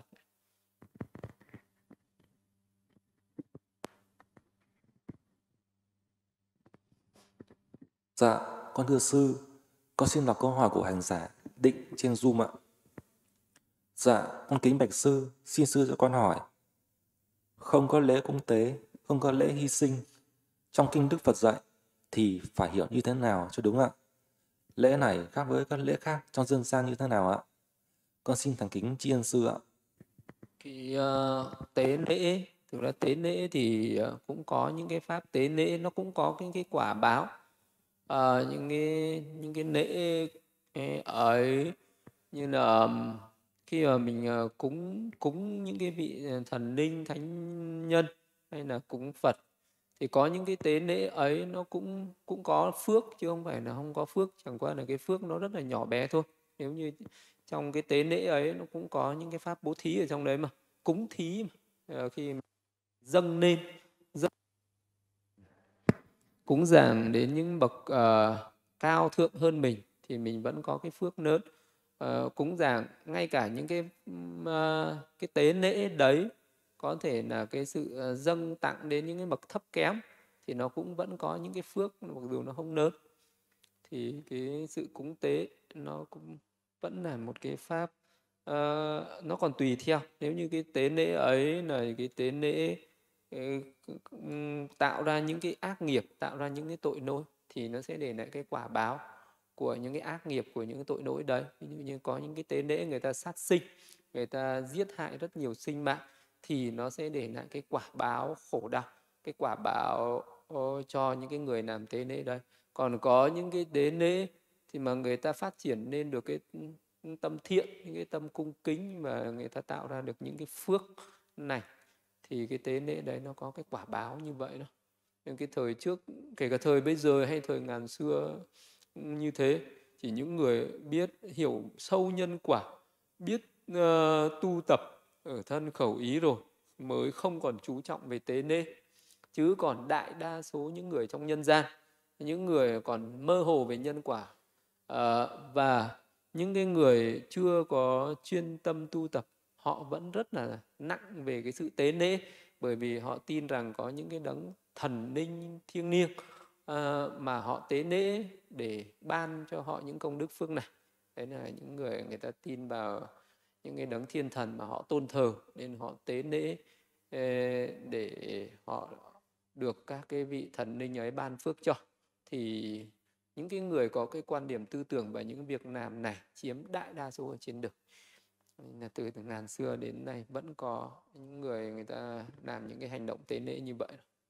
Speaker 1: Dạ, con thưa sư, con xin đọc câu hỏi của hành giả Định trên Zoom ạ. Dạ, con kính bạch sư, xin sư cho con hỏi. Không có lễ cúng tế, không có lễ hy sinh, trong kinh Đức Phật dạy thì phải hiểu như thế nào cho đúng ạ? Lễ này khác với các lễ khác trong dân gian như thế nào ạ? Con xin thành kính tri ân sư ạ.
Speaker 2: Cái uh, tế lễ, thực ra tế lễ thì uh, cũng có những cái pháp tế lễ, nó cũng có cái, cái quả báo. Uh, những cái những cái lễ ấy như là um, khi mà mình uh, cúng cúng những cái vị thần linh, thánh nhân hay là cúng Phật, thì có những cái tế lễ ấy nó cũng cũng có phước chứ không phải là không có phước, chẳng qua là cái phước nó rất là nhỏ bé thôi. Nếu như trong cái tế lễ ấy nó cũng có những cái pháp bố thí ở trong đấy mà, cúng thí mà. Khi dâng lên dâng, cúng dường đến những bậc uh, cao thượng hơn mình thì mình vẫn có cái phước lớn. Uh, cúng dường ngay cả những cái uh, cái tế lễ đấy có thể là cái sự uh, dâng tặng đến những cái bậc thấp kém thì nó cũng vẫn có những cái phước mặc dù nó không lớn. Thì cái sự cúng tế nó cũng vẫn là một cái pháp, uh, nó còn tùy theo. Nếu như cái tế lễ ấy là cái tế lễ tạo ra những cái ác nghiệp, tạo ra những cái tội lỗi thì nó sẽ để lại cái quả báo của những cái ác nghiệp, của những cái tội lỗi đấy. Ví dụ như có những cái tế lễ người ta sát sinh, người ta giết hại rất nhiều sinh mạng thì nó sẽ để lại cái quả báo khổ đau, cái quả báo cho những cái người làm tế lễ đấy. Còn có những cái tế lễ thì mà người ta phát triển nên được cái tâm thiện, những cái tâm cung kính, mà người ta tạo ra được những cái phước này, thì cái tế lễ đấy nó có cái quả báo như vậy đó. Nhưng cái thời trước, kể cả thời bây giờ hay thời ngàn xưa như thế, chỉ những người biết hiểu sâu nhân quả, biết uh, tu tập ở thân khẩu ý rồi mới không còn chú trọng về tế lễ. Chứ còn đại đa số những người trong nhân gian, những người còn mơ hồ về nhân quả, uh, và những cái người chưa có chuyên tâm tu tập, họ vẫn rất là nặng về cái sự tế lễ, bởi vì họ tin rằng có những cái đấng thần linh thiêng liêng à, mà họ tế lễ để ban cho họ những công đức phước này. Đấy là những người người ta tin vào những cái đấng thiên thần mà họ tôn thờ, nên họ tế lễ để họ được các cái vị thần linh ấy ban phước cho. Thì những cái người có cái quan điểm tư tưởng và những việc làm này chiếm đại đa số ở trên đời. Là từ từ ngàn xưa đến nay vẫn có những người người ta làm những cái hành động tế lễ như vậy.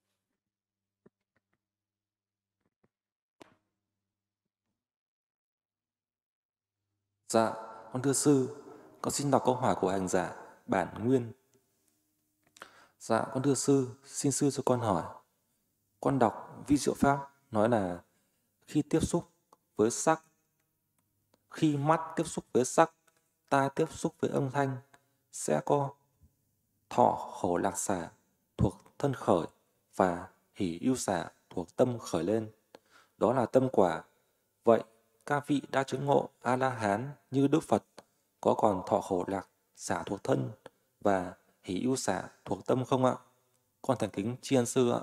Speaker 1: Dạ, con thưa sư, con xin đọc câu hỏi của hành giả Bản Nguyên. Dạ, con thưa sư, xin sư cho con hỏi. Con đọc vi diệu pháp nói là khi tiếp xúc với sắc, khi mắt tiếp xúc với sắc, tai tiếp xúc với âm thanh, sẽ có thọ khổ lạc xả thuộc thân khởi và hỷ ưu xả thuộc tâm khởi lên. Đó là tâm quả. Vậy các vị đã chứng ngộ A-la-hán như Đức Phật có còn thọ khổ lạc xả thuộc thân và hỷ ưu xả thuộc tâm không ạ? Con thành kính tri ân sư ạ.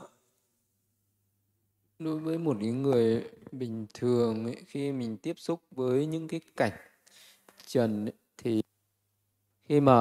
Speaker 2: Đối với một những người bình thường ấy, khi mình tiếp xúc với những cái cảnh trần ấy, thì khi mà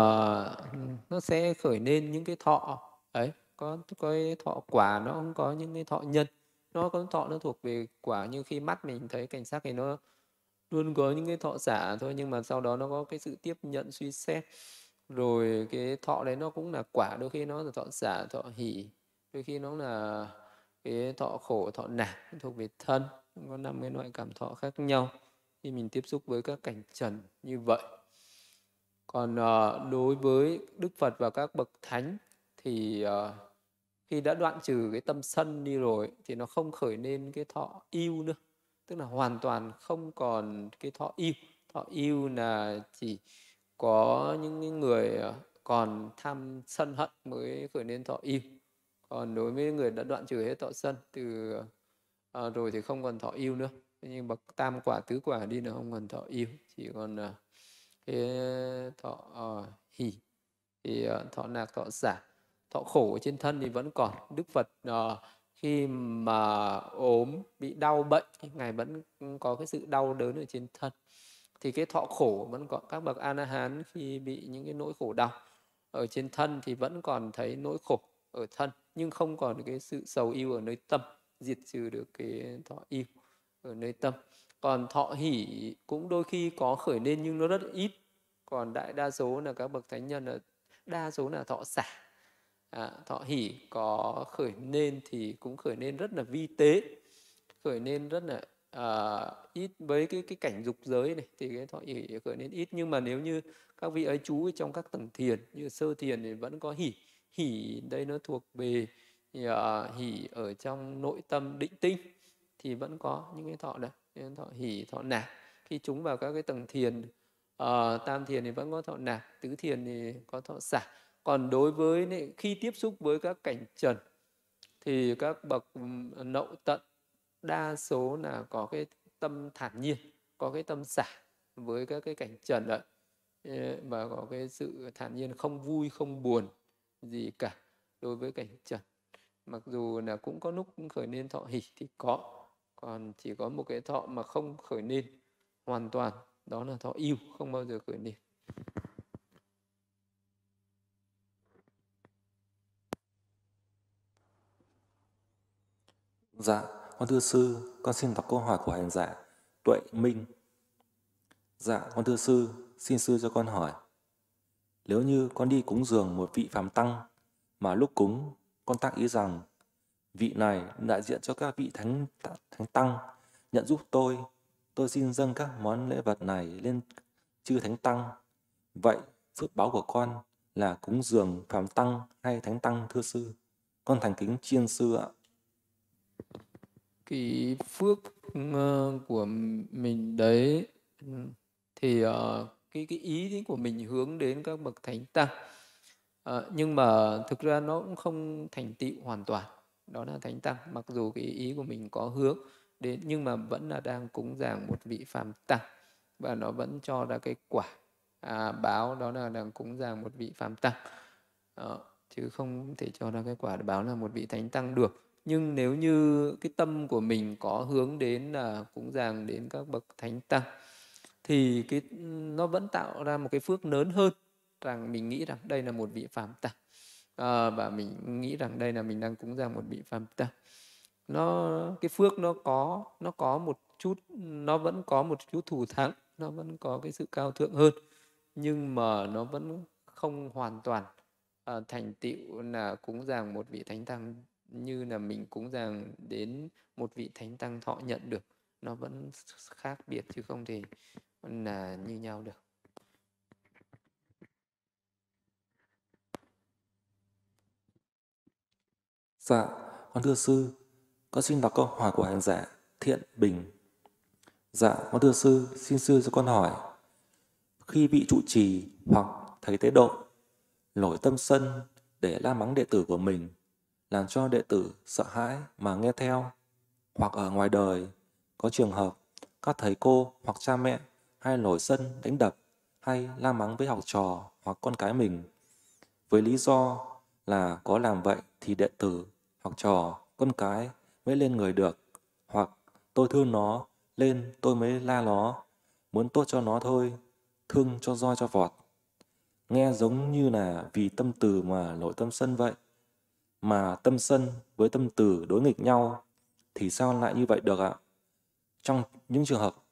Speaker 2: nó sẽ khởi lên những cái thọ ấy, có có cái thọ quả, nó không có những cái thọ nhân. Nó có thọ nó thuộc về quả, như khi mắt mình thấy cảnh sắc thì nó luôn có những cái thọ xả thôi, nhưng mà sau đó nó có cái sự tiếp nhận suy xét, rồi cái thọ đấy nó cũng là quả. Đôi khi nó là thọ xả, thọ hỷ, đôi khi nó là cái thọ khổ, thọ nản, thuộc về thân. Có năm cái loại cảm thọ khác nhau khi mình tiếp xúc với các cảnh trần như vậy. Còn uh, đối với Đức Phật và các bậc thánh thì uh, khi đã đoạn trừ cái tâm sân đi rồi thì nó không khởi lên cái thọ yêu nữa, tức là hoàn toàn không còn cái thọ yêu. Thọ yêu là chỉ có những người còn tham sân hận mới khởi lên thọ yêu. Còn đối với người đã đoạn trừ hết thọ sân từ uh, rồi thì không còn thọ yêu nữa. Nhưng bậc tam quả tứ quả đi là không còn thọ yêu, chỉ còn uh, cái thọ uh, hỷ, thì uh, thọ nạc, thọ xả. Thọ khổ ở trên thân thì vẫn còn. Đức Phật uh, khi mà ốm, bị đau bệnh, Ngài vẫn có cái sự đau đớn ở trên thân. Thì cái thọ khổ vẫn còn. Các bậc A-la-hán khi bị những cái nỗi khổ đau ở trên thân thì vẫn còn thấy nỗi khổ ở thân, nhưng không còn cái sự sầu yêu ở nơi tâm, diệt trừ được cái thọ yêu ở nơi tâm. Còn thọ hỷ cũng đôi khi có khởi lên nhưng nó rất ít. Còn đại đa số là các bậc thánh nhân là đa số là thọ xả. À, thọ hỷ có khởi lên thì cũng khởi lên rất là vi tế, khởi lên rất là uh, ít. Với cái cái cảnh dục giới này thì cái thọ hỷ khởi lên ít, nhưng mà nếu như các vị ấy trú trong các tầng thiền như sơ thiền thì vẫn có hỷ. Hỷ đây nó thuộc về uh, hỷ ở trong nội tâm định tinh thì vẫn có những cái thọ đấy, những thọ hỷ, thọ nạc. Khi chúng vào các cái tầng thiền, uh, tam thiền thì vẫn có thọ nạc, tứ thiền thì có thọ xả. Còn đối với khi tiếp xúc với các cảnh trần thì các bậc nậu tận đa số là có cái tâm thản nhiên, có cái tâm xả với các cái cảnh trần đấy, và có cái sự thản nhiên, không vui không buồn gì cả đối với cảnh trần. Mặc dù là cũng có lúc khởi lên thọ hỷ thì có, còn chỉ có một cái thọ mà không khởi lên hoàn toàn, đó là thọ yêu, không bao giờ khởi lên.
Speaker 1: Dạ, con thưa sư, con xin đọc câu hỏi của hành giả Tuệ Minh. Dạ, con thưa sư, xin sư cho con hỏi. Nếu như con đi cúng dường một vị phàm tăng, mà lúc cúng con tác ý rằng vị này đại diện cho các vị thánh thánh tăng, nhận giúp tôi, tôi xin dâng các món lễ vật này lên chư Thánh Tăng. Vậy phước báo của con là cúng dường Phạm Tăng hay Thánh Tăng thưa sư? Con thành kính tri ân sư ạ.
Speaker 2: Cái phước ờ, của mình đấy thì ờ, cái cái ý của mình hướng đến các bậc Thánh Tăng. Ờ, nhưng mà thực ra nó cũng không thành tựu hoàn toàn, đó là Thánh Tăng, mặc dù cái ý của mình có hướng đến nhưng mà vẫn là đang cúng dường một vị Phạm Tăng và nó vẫn cho ra cái quả à, báo, đó là đang cúng dường một vị Phạm Tăng. Ờ, chứ không thể cho ra cái quả để báo là một vị Thánh Tăng được. Nhưng nếu như cái tâm của mình có hướng đến là cúng dường đến các bậc Thánh Tăng thì cái nó vẫn tạo ra một cái phước lớn hơn, rằng mình nghĩ rằng đây là một vị Phạm Tăng à, và mình nghĩ rằng đây là mình đang cúng dường một vị Phạm Tăng. Nó cái phước nó có nó có một chút, nó vẫn có một chút thù thắng, nó vẫn có cái sự cao thượng hơn, nhưng mà nó vẫn không hoàn toàn à, thành tựu là cúng dường một vị Thánh Tăng như là mình cúng dường đến một vị Thánh Tăng thọ nhận được. Nó vẫn khác biệt chứ không thể là như nhau được.
Speaker 1: Dạ, con thưa sư, con xin đọc câu hỏi của hành giả Thiện Bình. Dạ, con thưa sư, xin sư cho con hỏi. Khi bị trụ trì hoặc thầy tế độ nổi tâm sân để la mắng đệ tử của mình, làm cho đệ tử sợ hãi mà nghe theo, hoặc ở ngoài đời có trường hợp các thầy cô hoặc cha mẹ hay nổi sân đánh đập hay la mắng với học trò hoặc con cái mình, với lý do là có làm vậy thì đệ tử, học trò, con cái mới lên người được, hoặc tôi thương nó lên tôi mới la nó, muốn tốt cho nó thôi, thương cho roi cho vọt. Nghe giống như là vì tâm từ mà nổi tâm sân vậy. Mà tâm sân với tâm từ đối nghịch nhau thì sao lại như vậy được ạ? Trong những trường hợp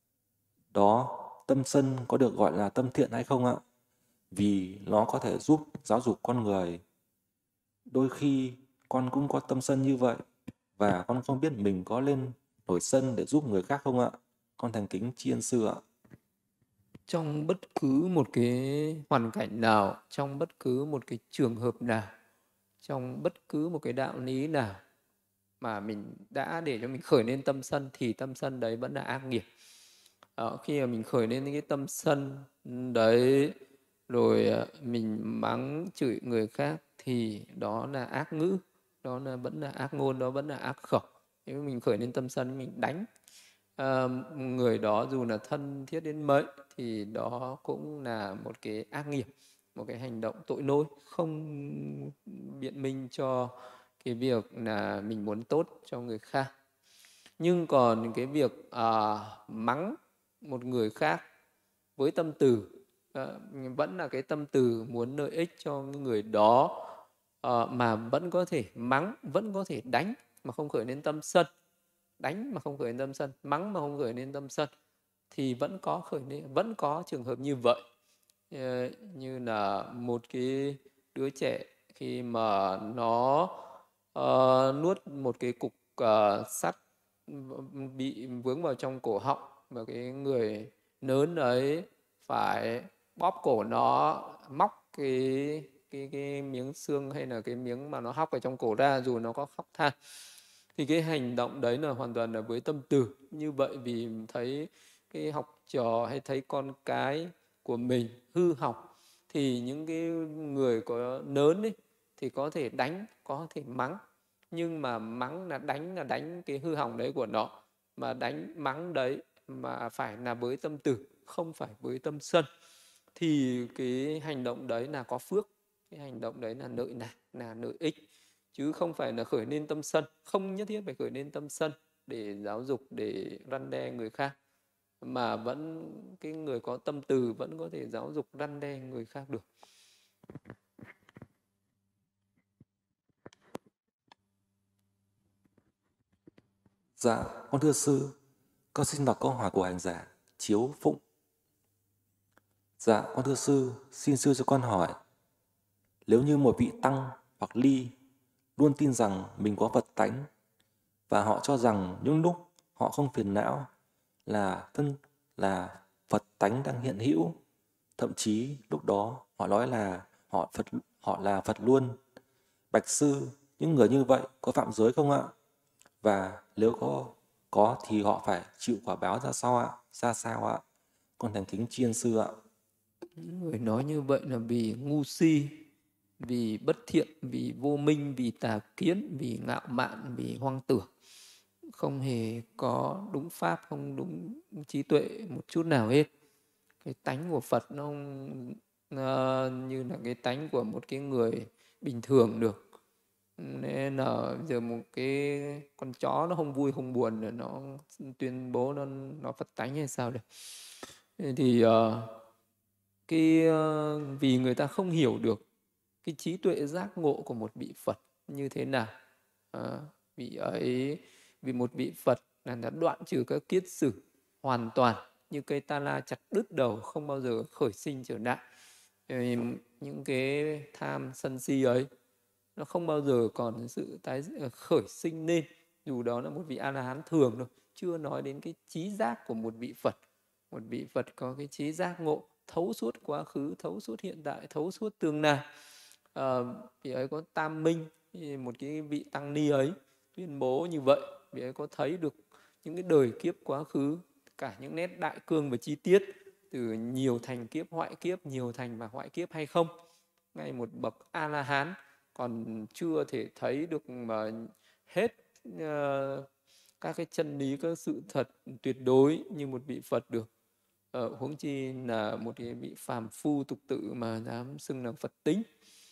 Speaker 1: đó, tâm sân có được gọi là tâm thiện hay không ạ? Vì nó có thể giúp giáo dục con người. Đôi khi con cũng có tâm sân như vậy và con không biết mình có lên nổi sân để giúp người khác không ạ? Con thành kính tri ân sư ạ.
Speaker 2: Trong bất cứ một cái hoàn cảnh nào, trong bất cứ một cái trường hợp nào, trong bất cứ một cái đạo lý nào mà mình đã để cho mình khởi lên tâm sân thì tâm sân đấy vẫn là ác nghiệp. Đó, khi mà mình khởi lên cái tâm sân đấy rồi mình mắng chửi người khác thì đó là ác ngữ, đó là vẫn là ác ngôn, đó vẫn là ác khẩu. Nếu mình khởi lên tâm sân mình đánh à, người đó dù là thân thiết đến mấy thì đó cũng là một cái ác nghiệp, một cái hành động tội lỗi, không biện minh cho cái việc là mình muốn tốt cho người khác. Nhưng còn cái việc à, mắng một người khác với tâm từ à, vẫn là cái tâm từ muốn lợi ích cho người đó à, mà vẫn có thể mắng, vẫn có thể đánh mà không khởi lên tâm sân, đánh mà không khởi lên tâm sân, mắng mà không khởi lên tâm sân, thì vẫn có khởi lên, vẫn có trường hợp như vậy. Ờ, như là một cái đứa trẻ khi mà nó uh, nuốt một cái cục uh, sắt bị vướng vào trong cổ họng và cái người lớn ấy phải bóp cổ nó, móc cái cái cái miếng xương hay là cái miếng mà nó hóc ở trong cổ ra dù nó có khóc than, thì cái hành động đấy là hoàn toàn là với tâm từ như vậy, vì thấy cái học trò hay thấy con cái của mình hư hỏng thì những cái người có lớn ấy thì có thể đánh, có thể mắng, nhưng mà mắng là đánh là đánh cái hư hỏng đấy của nó, mà đánh mắng đấy mà phải là với tâm từ, không phải với tâm sân, thì cái hành động đấy là có phước, cái hành động đấy là lợi lạc, là lợi ích, chứ không phải là khởi lên tâm sân. Không nhất thiết phải khởi lên tâm sân để giáo dục, để răn đe người khác, mà vẫn cái người có tâm từ vẫn có thể giáo dục răn đe người khác được.
Speaker 1: Dạ, con thưa sư, con xin đọc câu hỏi của hành giả Chiếu Phụng. Dạ, con thưa sư, xin sư cho con hỏi. Nếu như một vị tăng hoặc ly luôn tin rằng mình có Phật tánh và họ cho rằng những lúc họ không phiền não, là thân là Phật tánh đang hiện hữu. Thậm chí lúc đó họ nói là họ Phật họ là Phật luôn. Bạch sư, những người như vậy có phạm giới không ạ? Và nếu có có thì họ phải chịu quả báo ra sao ạ? Ra sao ạ? Con thành kính tri ân sư ạ.
Speaker 2: Những người nói như vậy là vì ngu si, vì bất thiện, vì vô minh, vì tà kiến, vì ngạo mạn, vì hoang tưởng, không hề có đúng pháp, không đúng trí tuệ một chút nào hết. Cái tánh của Phật nó không ờ, như là cái tánh của một cái người bình thường được. Nên là giờ một cái con chó nó không vui không buồn rồi nó tuyên bố nó nó Phật tánh hay sao được. Thế thì ờ, cái ờ, vì người ta không hiểu được cái trí tuệ giác ngộ của một vị Phật như thế nào. À, vị ấy vì một vị Phật là đã đoạn trừ các kiết sử hoàn toàn, như cây ta la chặt đứt đầu, không bao giờ khởi sinh trở lại. Thì những cái tham sân si ấy nó không bao giờ còn sự tái khởi sinh lên, dù đó là một vị A La Hán thường thôi, chưa nói đến cái trí giác của một vị Phật. Một vị Phật có cái trí giác ngộ thấu suốt quá khứ, thấu suốt hiện tại, thấu suốt tương lai. À, vị ấy có tam minh, một cái vị tăng ni ấy tuyên bố như vậy. Vị ấy có thấy được những cái đời kiếp quá khứ, cả những nét đại cương và chi tiết, từ nhiều thành kiếp, hoại kiếp, nhiều thành và hoại kiếp hay không. Ngay một bậc A La Hán còn chưa thể thấy được mà hết uh, các cái chân lý, các sự thật tuyệt đối như một vị Phật được. Ờ, huống chi là một cái vị phàm phu tục tự mà dám xưng là Phật tính.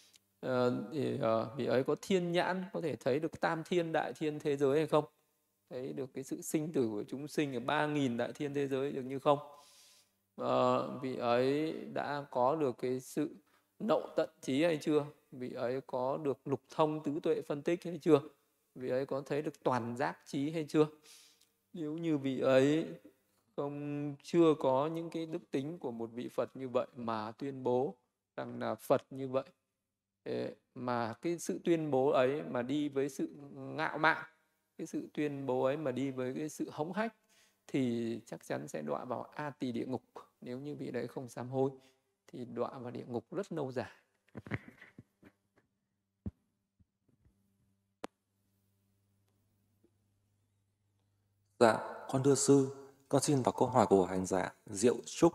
Speaker 2: Ờ, thì uh, vị ấy có thiên nhãn, có thể thấy được tam thiên đại thiên thế giới hay không, thấy được cái sự sinh tử của chúng sinh ở ba nghìn đại thiên thế giới được như không. Ờ, vị ấy đã có được cái sự nậu tận trí hay chưa? Vị ấy có được lục thông tứ tuệ phân tích hay chưa? Vị ấy có thấy được toàn giác trí hay chưa? Nếu như vị ấy không chưa có những cái đức tính của một vị Phật như vậy mà tuyên bố rằng là Phật như vậy, mà cái sự tuyên bố ấy mà đi với sự ngạo mạn, cái sự tuyên bố ấy mà đi với cái sự hống hách, thì chắc chắn sẽ đọa vào A Tỳ địa ngục. Nếu như vị đấy không sám hối thì đọa vào địa ngục rất lâu dài.
Speaker 1: Dạ, con thưa sư, con xin đọc câu hỏi của hành giả Diệu Trúc.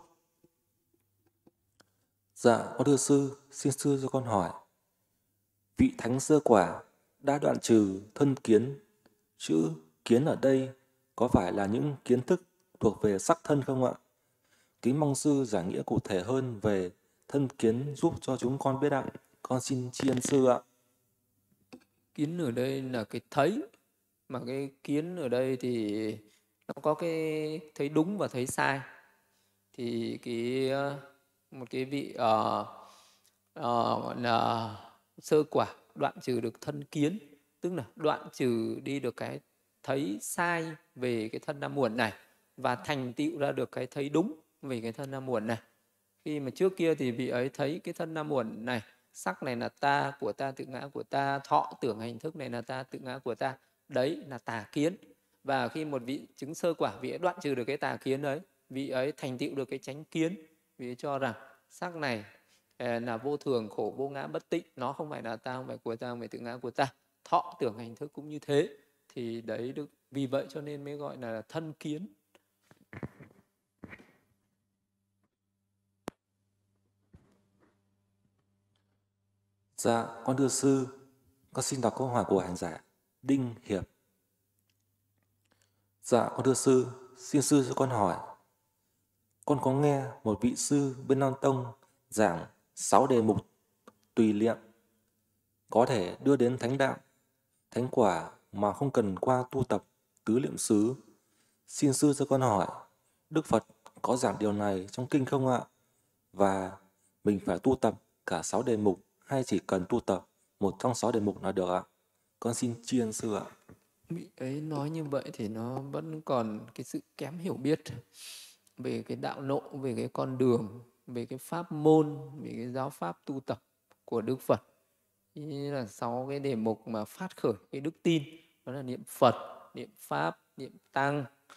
Speaker 1: Dạ, con thưa sư, xin sư cho con hỏi. Vị thánh sơ quả đã đoạn trừ thân kiến. Chữ kiến ở đây có phải là những kiến thức thuộc về sắc thân không ạ? Kính mong sư giải nghĩa cụ thể hơn về thân kiến giúp cho chúng con biết ạ. Con xin tri ân sư ạ.
Speaker 2: Kiến ở đây là cái thấy, mà cái kiến ở đây thì nó có cái thấy đúng và thấy sai. Thì cái một cái vị uh, uh, là sơ quả đoạn trừ được thân kiến, tức là đoạn trừ đi được cái thấy sai về cái thân nam uẩn này và thành tựu ra được cái thấy đúng về cái thân nam uẩn này. Khi mà trước kia thì vị ấy thấy cái thân nam uẩn này, sắc này là ta, của ta, tự ngã của ta, thọ tưởng hành thức này là ta, tự ngã của ta, đấy là tà kiến. Và khi một vị chứng sơ quả, vị ấy đoạn trừ được cái tà kiến ấy, vị ấy thành tựu được cái chánh kiến. Vị ấy cho rằng sắc này là vô thường, khổ, vô ngã, bất tịnh, nó không phải là ta, không phải của ta, không phải tự ngã của ta. Thọ tưởng hành thức cũng như thế. Thì đấy được, vì vậy cho nên mới gọi là thân kiến.
Speaker 1: Dạ, con thưa sư, con xin đọc câu hỏi của hành giả Đinh Hiệp. Dạ, con thưa sư, xin sư cho con hỏi. Con có nghe một vị sư bên Nam Tông giảng sáu đề mục tùy niệm có thể đưa đến thánh đạo, thánh quả mà không cần qua tu tập tứ niệm xứ. Xin sư cho con hỏi, Đức Phật có giảng điều này trong kinh không ạ? Và mình phải tu tập cả sáu đề mục hay chỉ cần tu tập một trong sáu đề mục là được ạ? Con xin tri ân sư ạ.
Speaker 2: Vị ấy nói như vậy thì nó vẫn còn cái sự kém hiểu biết về cái đạo nộ, về cái con đường, về cái pháp môn, về cái giáo pháp tu tập của Đức Phật. Như là sáu cái đề mục mà phát khởi cái đức tin, đó là niệm Phật, niệm Pháp, niệm Tăng,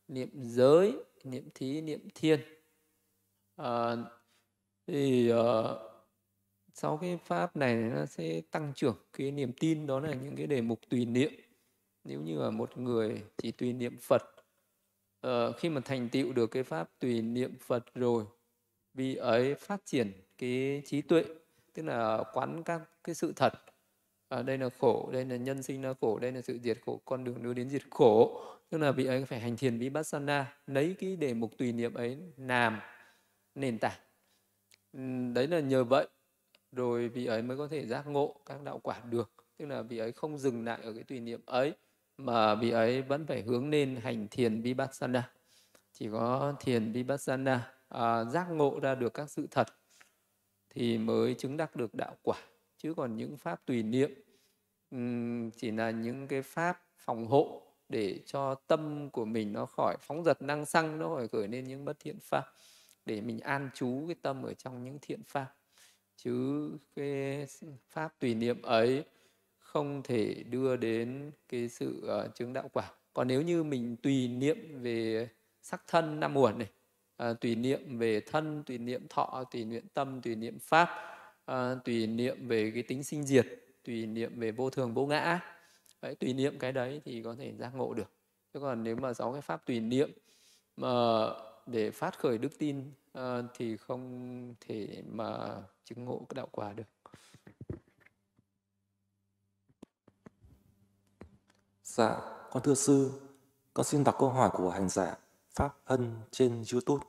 Speaker 2: niệm giới, niệm thí, niệm thiên. À, thì uh, sau cái pháp này nó sẽ tăng trưởng cái niềm tin, đó là những cái đề mục tùy niệm. Nếu như là một người chỉ tùy niệm Phật, uh, khi mà thành tựu được cái pháp tùy niệm Phật rồi, vì ấy phát triển cái trí tuệ, tức là quán các cái sự thật. À, đây là khổ, đây là nhân sinh là khổ, đây là sự diệt khổ, con đường đưa đến diệt khổ. Tức là vị ấy phải hành thiền Vipassana, lấy cái đề mục tùy niệm ấy làm nền tảng. Đấy là nhờ vậy rồi vị ấy mới có thể giác ngộ các đạo quả được. Tức là vị ấy không dừng lại ở cái tùy niệm ấy, mà vị ấy vẫn phải hướng lên hành thiền Vipassana. Chỉ có thiền Vipassana à, giác ngộ ra được các sự thật thì mới chứng đắc được đạo quả. Chứ còn những pháp tùy niệm um, chỉ là những cái pháp phòng hộ để cho tâm của mình nó khỏi phóng dật năng xăng, nó khỏi khởi lên những bất thiện pháp, để mình an trú cái tâm ở trong những thiện pháp. Chứ cái pháp tùy niệm ấy không thể đưa đến cái sự uh, chứng đạo quả. Còn nếu như mình tùy niệm về sắc thân năm uẩn này, à, tùy niệm về thân, tùy niệm thọ, tùy niệm tâm, tùy niệm pháp, à, tùy niệm về cái tính sinh diệt, tùy niệm về vô thường vô ngã, đấy, tùy niệm cái đấy thì có thể giác ngộ được. Chứ còn nếu mà sáu cái pháp tùy niệm mà để phát khởi đức tin à, thì không thể mà chứng ngộ cái đạo quả được.
Speaker 1: Dạ, con thưa sư, con xin đọc câu hỏi của hành giả Pháp Hân trên YouTube.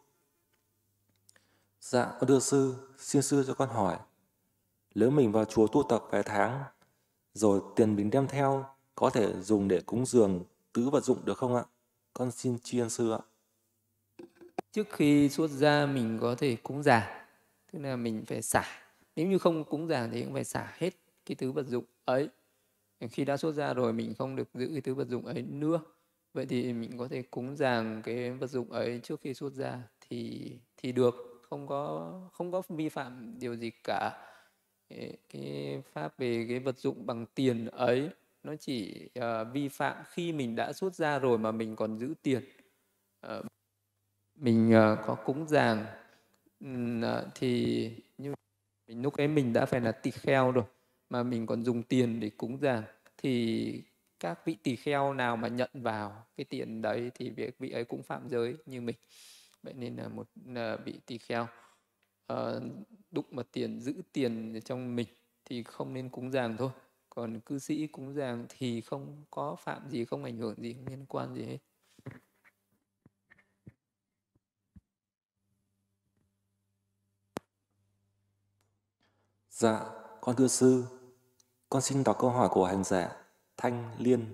Speaker 1: Dạ, con thưa sư, xin sư cho con hỏi, nếu mình vào chùa tu tập vài tháng, rồi tiền mình đem theo có thể dùng để cúng dường tứ vật dụng được không ạ? Con xin tri ân sư ạ.
Speaker 2: Trước khi xuất gia mình có thể cúng dường, tức là mình phải xả. Nếu như không cúng dường thì cũng phải xả hết cái tứ vật dụng ấy. Khi đã xuất gia rồi mình không được giữ cái tứ vật dụng ấy nữa. Vậy thì mình có thể cúng dường cái vật dụng ấy trước khi xuất gia thì thì được, không có không có vi phạm điều gì cả. Cái, cái pháp về cái vật dụng bằng tiền ấy nó chỉ uh, vi phạm khi mình đã xuất gia rồi mà mình còn giữ tiền. Uh, mình uh, có cúng dường uh, thì như mình lúc ấy mình đã phải là tỳ kheo rồi mà mình còn dùng tiền để cúng dường thì các vị tỳ kheo nào mà nhận vào cái tiền đấy thì việc vị ấy cũng phạm giới như mình. Vậy nên là một là vị tỳ kheo uh, đụng mà tiền, giữ tiền trong mình thì không nên cúng dường thôi. Còn cư sĩ cúng dường thì không có phạm gì, không ảnh hưởng gì, không liên quan gì hết.
Speaker 1: Dạ, con thưa sư, con xin đọc câu hỏi của hành giả Thanh Liên.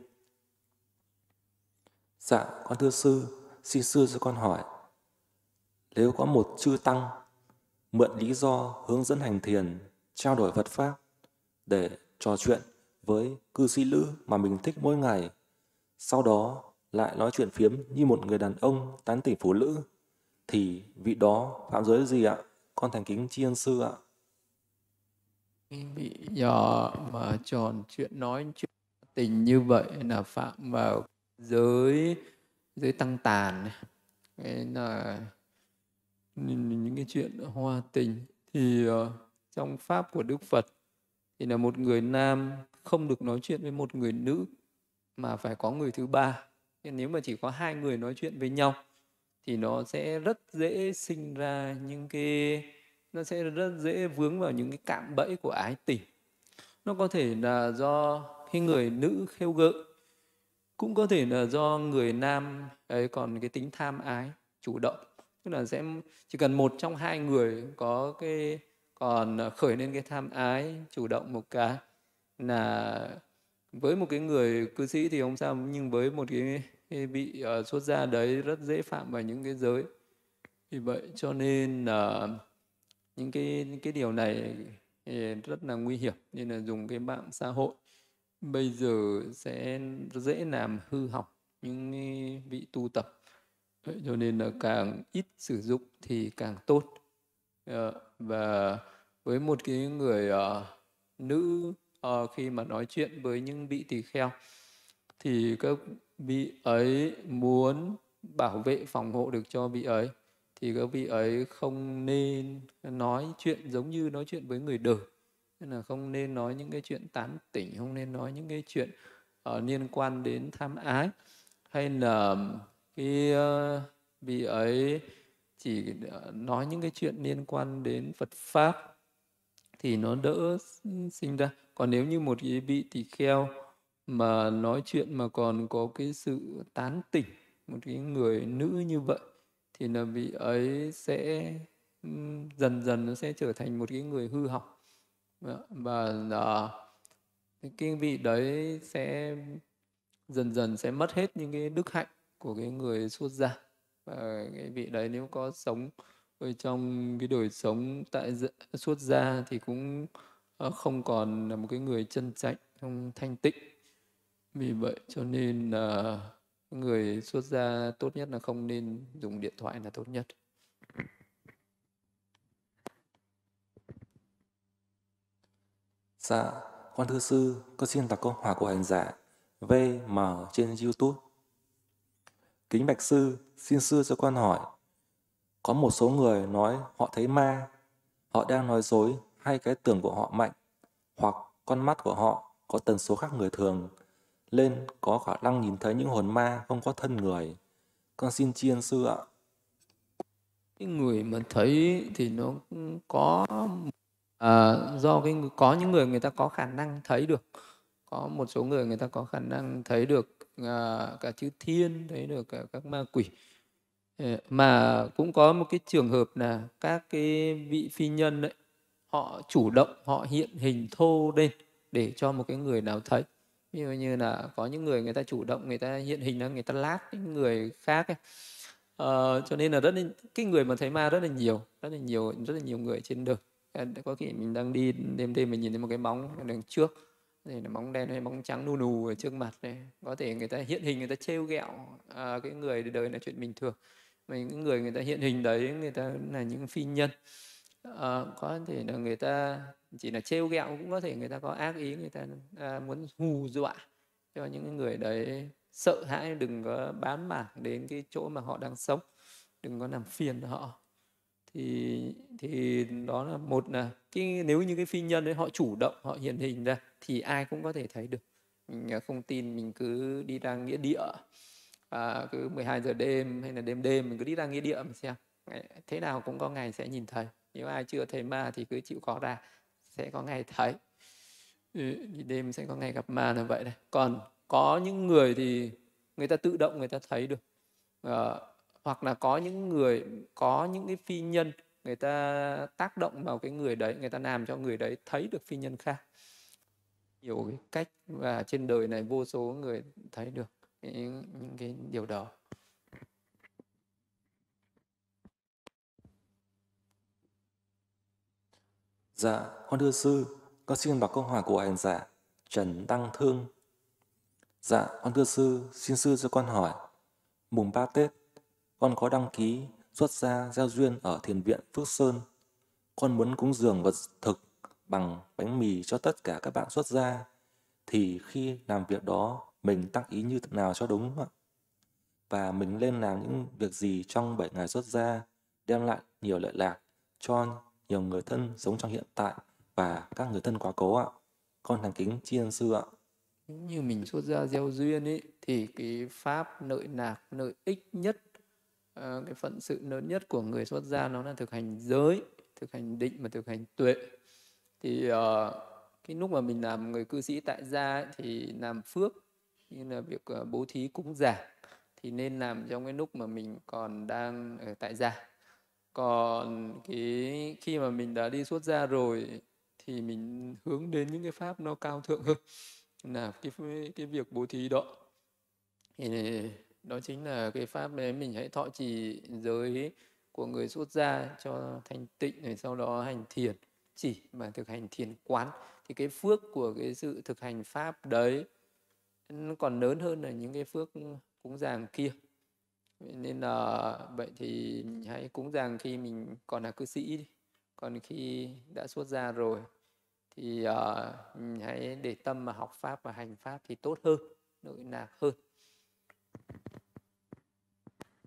Speaker 1: Dạ, con thưa sư, xin sư cho con hỏi, nếu có một chư tăng mượn lý do hướng dẫn hành thiền, trao đổi Phật Pháp để trò chuyện với cư sĩ nữ mà mình thích mỗi ngày, sau đó lại nói chuyện phiếm như một người đàn ông tán tỉnh phụ nữ, thì vị đó phạm giới gì ạ? Con thành kính tri ân sư ạ.
Speaker 2: Vị nhỏ mà tròn chuyện nói chuyện tình như vậy là phạm vào giới giới tăng tàn này. Cái là những cái chuyện hoa tình thì uh, trong pháp của Đức Phật thì là một người nam không được nói chuyện với một người nữ mà phải có người thứ ba. Nên nếu mà chỉ có hai người nói chuyện với nhau thì nó sẽ rất dễ sinh ra những cái nó sẽ rất dễ vướng vào những cái cạm bẫy của ái tình. Nó có thể là do cái người nữ khêu gợi, cũng có thể là do người nam ấy còn cái tính tham ái chủ động. Tức là sẽ chỉ cần một trong hai người có cái còn khởi lên cái tham ái chủ động một cái, là với một cái người cư sĩ thì không sao, nhưng với một cái, cái vị uh, xuất gia đấy rất dễ phạm vào những cái giới. Vì vậy cho nên là những cái những cái điều này rất là nguy hiểm, nên là dùng cái mạng xã hội bây giờ sẽ dễ làm hư hỏng những vị tu tập. Vậy cho nên là càng ít sử dụng thì càng tốt. Và với một cái người uh, nữ uh, khi mà nói chuyện với những vị tỳ kheo thì các vị ấy muốn bảo vệ phòng hộ được cho vị ấy, thì các vị ấy không nên nói chuyện giống như nói chuyện với người đời. Nên là không nên nói những cái chuyện tán tỉnh, không nên nói những cái chuyện uh, liên quan đến tham ái, hay là cái uh, vị ấy chỉ nói những cái chuyện liên quan đến Phật Pháp thì nó đỡ sinh ra. Còn nếu như một cái vị tỳ kheo mà nói chuyện mà còn có cái sự tán tỉnh một cái người nữ như vậy, thì là vị ấy sẽ dần dần nó sẽ trở thành một cái người hư hỏng, và uh, cái vị đấy sẽ dần dần sẽ mất hết những cái đức hạnh của cái người xuất gia. Và cái vị đấy nếu có sống ở trong cái đời sống tại xuất gia thì cũng không còn là một cái người chân chánh, không thanh tịnh. Vì vậy cho nên là người xuất gia tốt nhất là không nên dùng điện thoại là tốt nhất.
Speaker 1: Dạ, con thưa sư, con xin đọc câu hỏi của hành giả vê em trên YouTube. Kính bạch sư, xin sư cho con hỏi. Có một số người nói họ thấy ma, họ đang nói dối hay cái tưởng của họ mạnh, hoặc con mắt của họ có tần số khác người thường, nên có khả năng nhìn thấy những hồn ma không có thân người. Con xin tri ân sư ạ.
Speaker 2: Cái người mà thấy thì nó có à, do cái có những người người ta có khả năng thấy được, có một số người người ta có khả năng thấy được à, cả chư thiên, thấy được cả các ma quỷ. Mà cũng có một cái trường hợp là các cái vị phi nhân đấy, họ chủ động họ hiện hình thô lên để cho một cái người nào thấy. Ví dụ như là có những người người ta chủ động người ta hiện hình ra, người ta lát những người khác ấy. Ờ, cho nên là rất là, cái người mà thấy ma rất là nhiều, rất là nhiều, rất là nhiều người trên đường. Có khi mình đang đi đêm đêm mình nhìn thấy một cái bóng ở đằng trước, này là bóng đen hay bóng trắng nù nù ở trước mặt này, có thể người ta hiện hình, người ta trêu ghẹo à, cái người đời là chuyện bình thường. Mà những người người ta hiện hình đấy người ta là những phi nhân. À, có thể là người ta chỉ là trêu ghẹo, cũng có thể người ta có ác ý, người ta à, muốn hù dọa cho những người đấy sợ hãi, đừng có bám mảng đến cái chỗ mà họ đang sống, đừng có làm phiền họ. Thì thì đó là một là cái, nếu như cái phi nhân ấy họ chủ động họ hiện hình ra thì ai cũng có thể thấy được. Mình không tin mình cứ đi ra nghĩa địa à, cứ mười hai giờ đêm hay là đêm đêm mình cứ đi ra nghĩa địa mình xem, thế nào cũng có ngày sẽ nhìn thấy. Nếu ai chưa thấy ma thì cứ chịu khó ra, sẽ có ngày thấy. Đi đêm sẽ có ngày gặp ma là vậy này. Còn có những người thì người ta tự động người ta thấy được, à, hoặc là có những người, có những cái phi nhân người ta tác động vào cái người đấy, người ta làm cho người đấy thấy được phi nhân khác. Nhiều cái cách và trên đời này vô số người thấy được những, những cái điều đó.
Speaker 1: Dạ, con thưa sư, con xin đọc câu hỏi của hành giả Trần Đăng Thương. Dạ, con thưa sư, xin sư cho con hỏi. Mùng ba Tết, con có đăng ký xuất gia gieo duyên ở thiền viện Phước Sơn. Con muốn cúng dường vật thực bằng bánh mì cho tất cả các bạn xuất gia. Thì khi làm việc đó, mình tăng ý như thế nào cho đúng ạ? Và mình nên làm những việc gì trong bảy ngày xuất gia đem lại nhiều lợi lạc cho nhiều người thân sống trong hiện tại và các người thân quá cố ạ? Con thành kính tri ân sư ạ.
Speaker 2: Nếu như mình xuất gia gieo duyên ấy, thì cái pháp lợi lạc, lợi ích nhất, à, cái phận sự lớn nhất của người xuất gia nó là thực hành giới, thực hành định và thực hành tuệ. Thì uh, cái lúc mà mình làm người cư sĩ tại gia ấy, thì làm phước như là việc uh, bố thí cúng giảng thì nên làm trong cái lúc mà mình còn đang ở tại gia. Còn cái khi mà mình đã đi xuất gia rồi thì mình hướng đến những cái pháp nó cao thượng hơn, là cái cái việc bố thí đó. Thì đó chính là cái pháp đấy, mình hãy thọ trì giới của người xuất gia cho thanh tịnh, rồi sau đó hành thiền chỉ mà thực hành thiền quán, thì cái phước của cái sự thực hành pháp đấy nó còn lớn hơn là những cái phước cúng dường kia. Nên là vậy thì mình hãy cúng dường khi mình còn là cư sĩ đi. Còn khi đã xuất gia rồi thì uh, mình hãy để tâm mà học pháp và hành pháp thì tốt hơn, nội lạc hơn.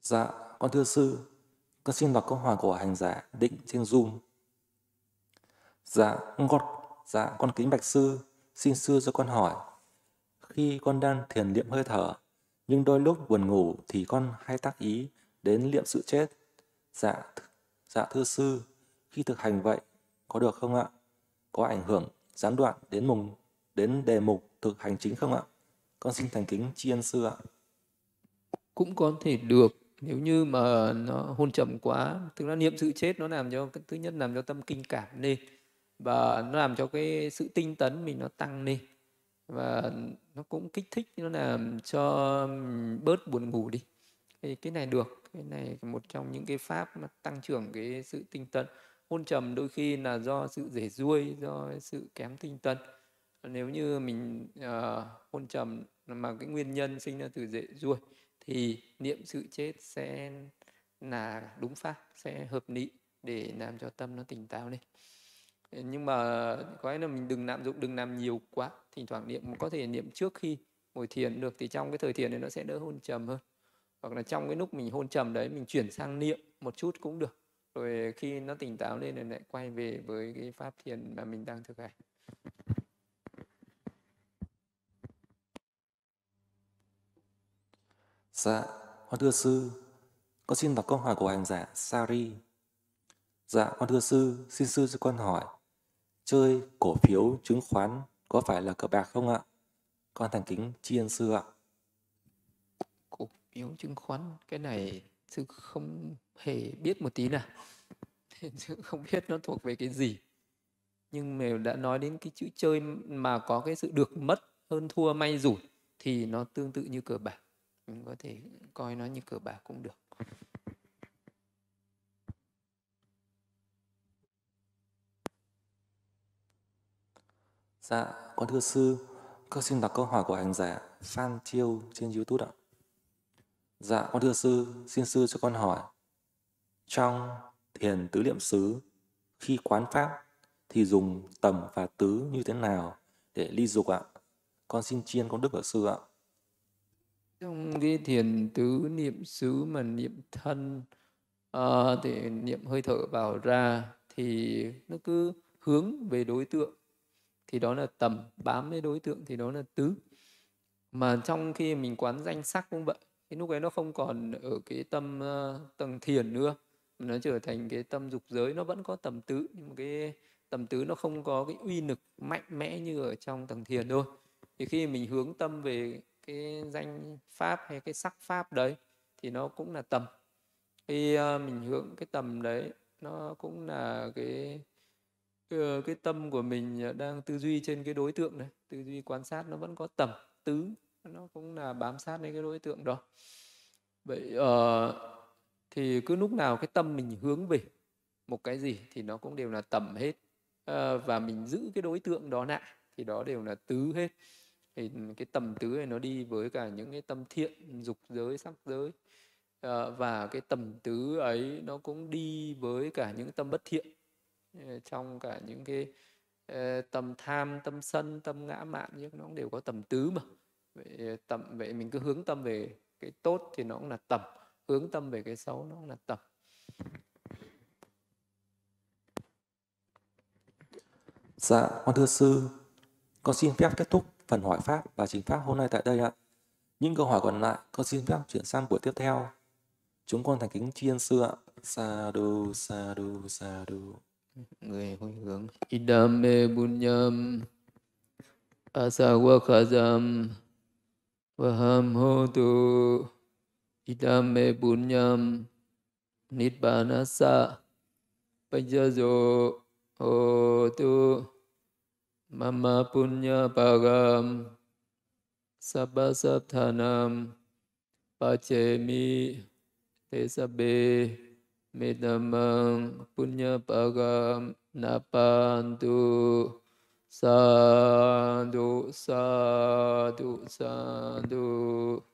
Speaker 1: Dạ, con thưa sư, con xin đọc câu hỏi của hành giả Định trên Zoom. Dạ, con, dạ, con kính bạch sư, xin sư cho con hỏi. Khi con đang thiền niệm hơi thở, nhưng đôi lúc buồn ngủ thì con hay tác ý đến niệm sự chết. Dạ, th- dạ thưa sư, khi thực hành vậy có được không ạ? Có ảnh hưởng gián đoạn đến mùng đến đề mục thực hành chính không ạ? Con xin thành kính tri ân sư ạ.
Speaker 2: Cũng có thể được nếu như mà nó hôn trầm quá. Thực ra niệm sự chết nó làm cho thứ nhất làm cho tâm kinh cảm lên, và nó làm cho cái sự tinh tấn mình nó tăng lên, và nó cũng kích thích, nó làm cho bớt buồn ngủ đi. Thì cái này được, cái này là một trong những cái pháp mà tăng trưởng cái sự tinh tấn. Hôn trầm đôi khi là do sự rể ruôi, do sự kém tinh tấn. Nếu như mình uh, hôn trầm mà cái nguyên nhân sinh ra từ rễ ruôi thì niệm sự chết sẽ là đúng pháp, sẽ hợp lý để làm cho tâm nó tỉnh táo lên. Nhưng mà có lẽ là mình đừng lạm dụng, đừng làm nhiều quá. Thỉnh thoảng niệm có thể niệm trước khi ngồi thiền được, thì trong cái thời thiền này nó sẽ đỡ hôn trầm hơn. Hoặc là trong cái lúc mình hôn trầm đấy mình chuyển sang niệm một chút cũng được. Rồi khi nó tỉnh táo lên thì lại quay về với cái pháp thiền mà mình đang thực hành.
Speaker 1: Dạ, con thưa sư, con xin đọc câu hỏi của hành giả Sari. Dạ, con thưa sư, xin sư cho con hỏi, chơi cổ phiếu chứng khoán có phải là cờ bạc không ạ? Con thành kính tri ân sư ạ.
Speaker 2: Cổ phiếu chứng khoán, cái này sư không hề biết một tí nào. Sư không biết nó thuộc về cái gì. Nhưng mà đã nói đến cái chữ chơi mà có cái sự được mất, hơn thua, may rủi, thì nó tương tự như cờ bạc. Mình có thể coi nó như cờ bạc cũng được.
Speaker 1: Dạ, con thưa sư, con xin đọc câu hỏi của hành giả Phan Chiêu trên YouTube ạ. Dạ, con thưa sư, xin sư cho con hỏi. Trong thiền tứ niệm xứ, khi quán pháp thì dùng tầm và tứ như thế nào để ly dục ạ? Con xin tri ân công đức của sư ạ.
Speaker 2: Trong cái thiền tứ niệm xứ mà niệm thân, uh, thì niệm hơi thở vào ra, thì nó cứ hướng về đối tượng thì đó là tầm, bám với đối tượng thì đó là tứ. Mà trong khi mình quán danh sắc cũng vậy, cái lúc ấy nó không còn ở cái tâm uh, tầng thiền nữa, mà nó trở thành cái tâm dục giới, nó vẫn có tầm tứ, nhưng mà cái tầm tứ nó không có cái uy lực mạnh mẽ như ở trong tầng thiền thôi. Thì khi mình hướng tâm về cái danh pháp hay cái sắc pháp đấy thì nó cũng là tầm. Khi uh, mình hướng cái tầm đấy, nó cũng là cái cái, cái tâm của mình đang tư duy trên cái đối tượng này, tư duy quan sát, nó vẫn có tầm tứ, nó cũng là bám sát đến cái đối tượng đó. Vậy uh, thì cứ lúc nào cái tâm mình hướng về một cái gì thì nó cũng đều là tầm hết, uh, và mình giữ cái đối tượng đó lại thì đó đều là tứ hết. Thì cái tầm tứ này nó đi với cả những cái tâm thiện, dục giới, sắc giới, uh, và cái tầm tứ ấy nó cũng đi với cả những tâm bất thiện, trong cả những cái uh, tâm tham, tâm sân, tâm ngã mạn, nhưng nó cũng đều có tầm tứ mà. Vậy, tầm, vậy mình cứ hướng tâm về cái tốt thì nó cũng là tầm, hướng tâm về cái xấu nó cũng là tầm.
Speaker 1: Dạ, con thưa sư, con xin phép kết thúc phần hỏi pháp và chính pháp hôm nay tại đây ạ. Những câu hỏi còn lại, con xin phép chuyển sang buổi tiếp theo. Chúng con thành kính tri ân sư ạ. Sadhu, sadhu, sadhu.
Speaker 2: Người hồi hướng idame bunyam asawakazam vaham hotu idame bunyam nidbanasa pajajo hotu mama punya pagam sabba sabthanam pachemi tesabe medamang punya pagam napantu sadhu sadhu sadhu.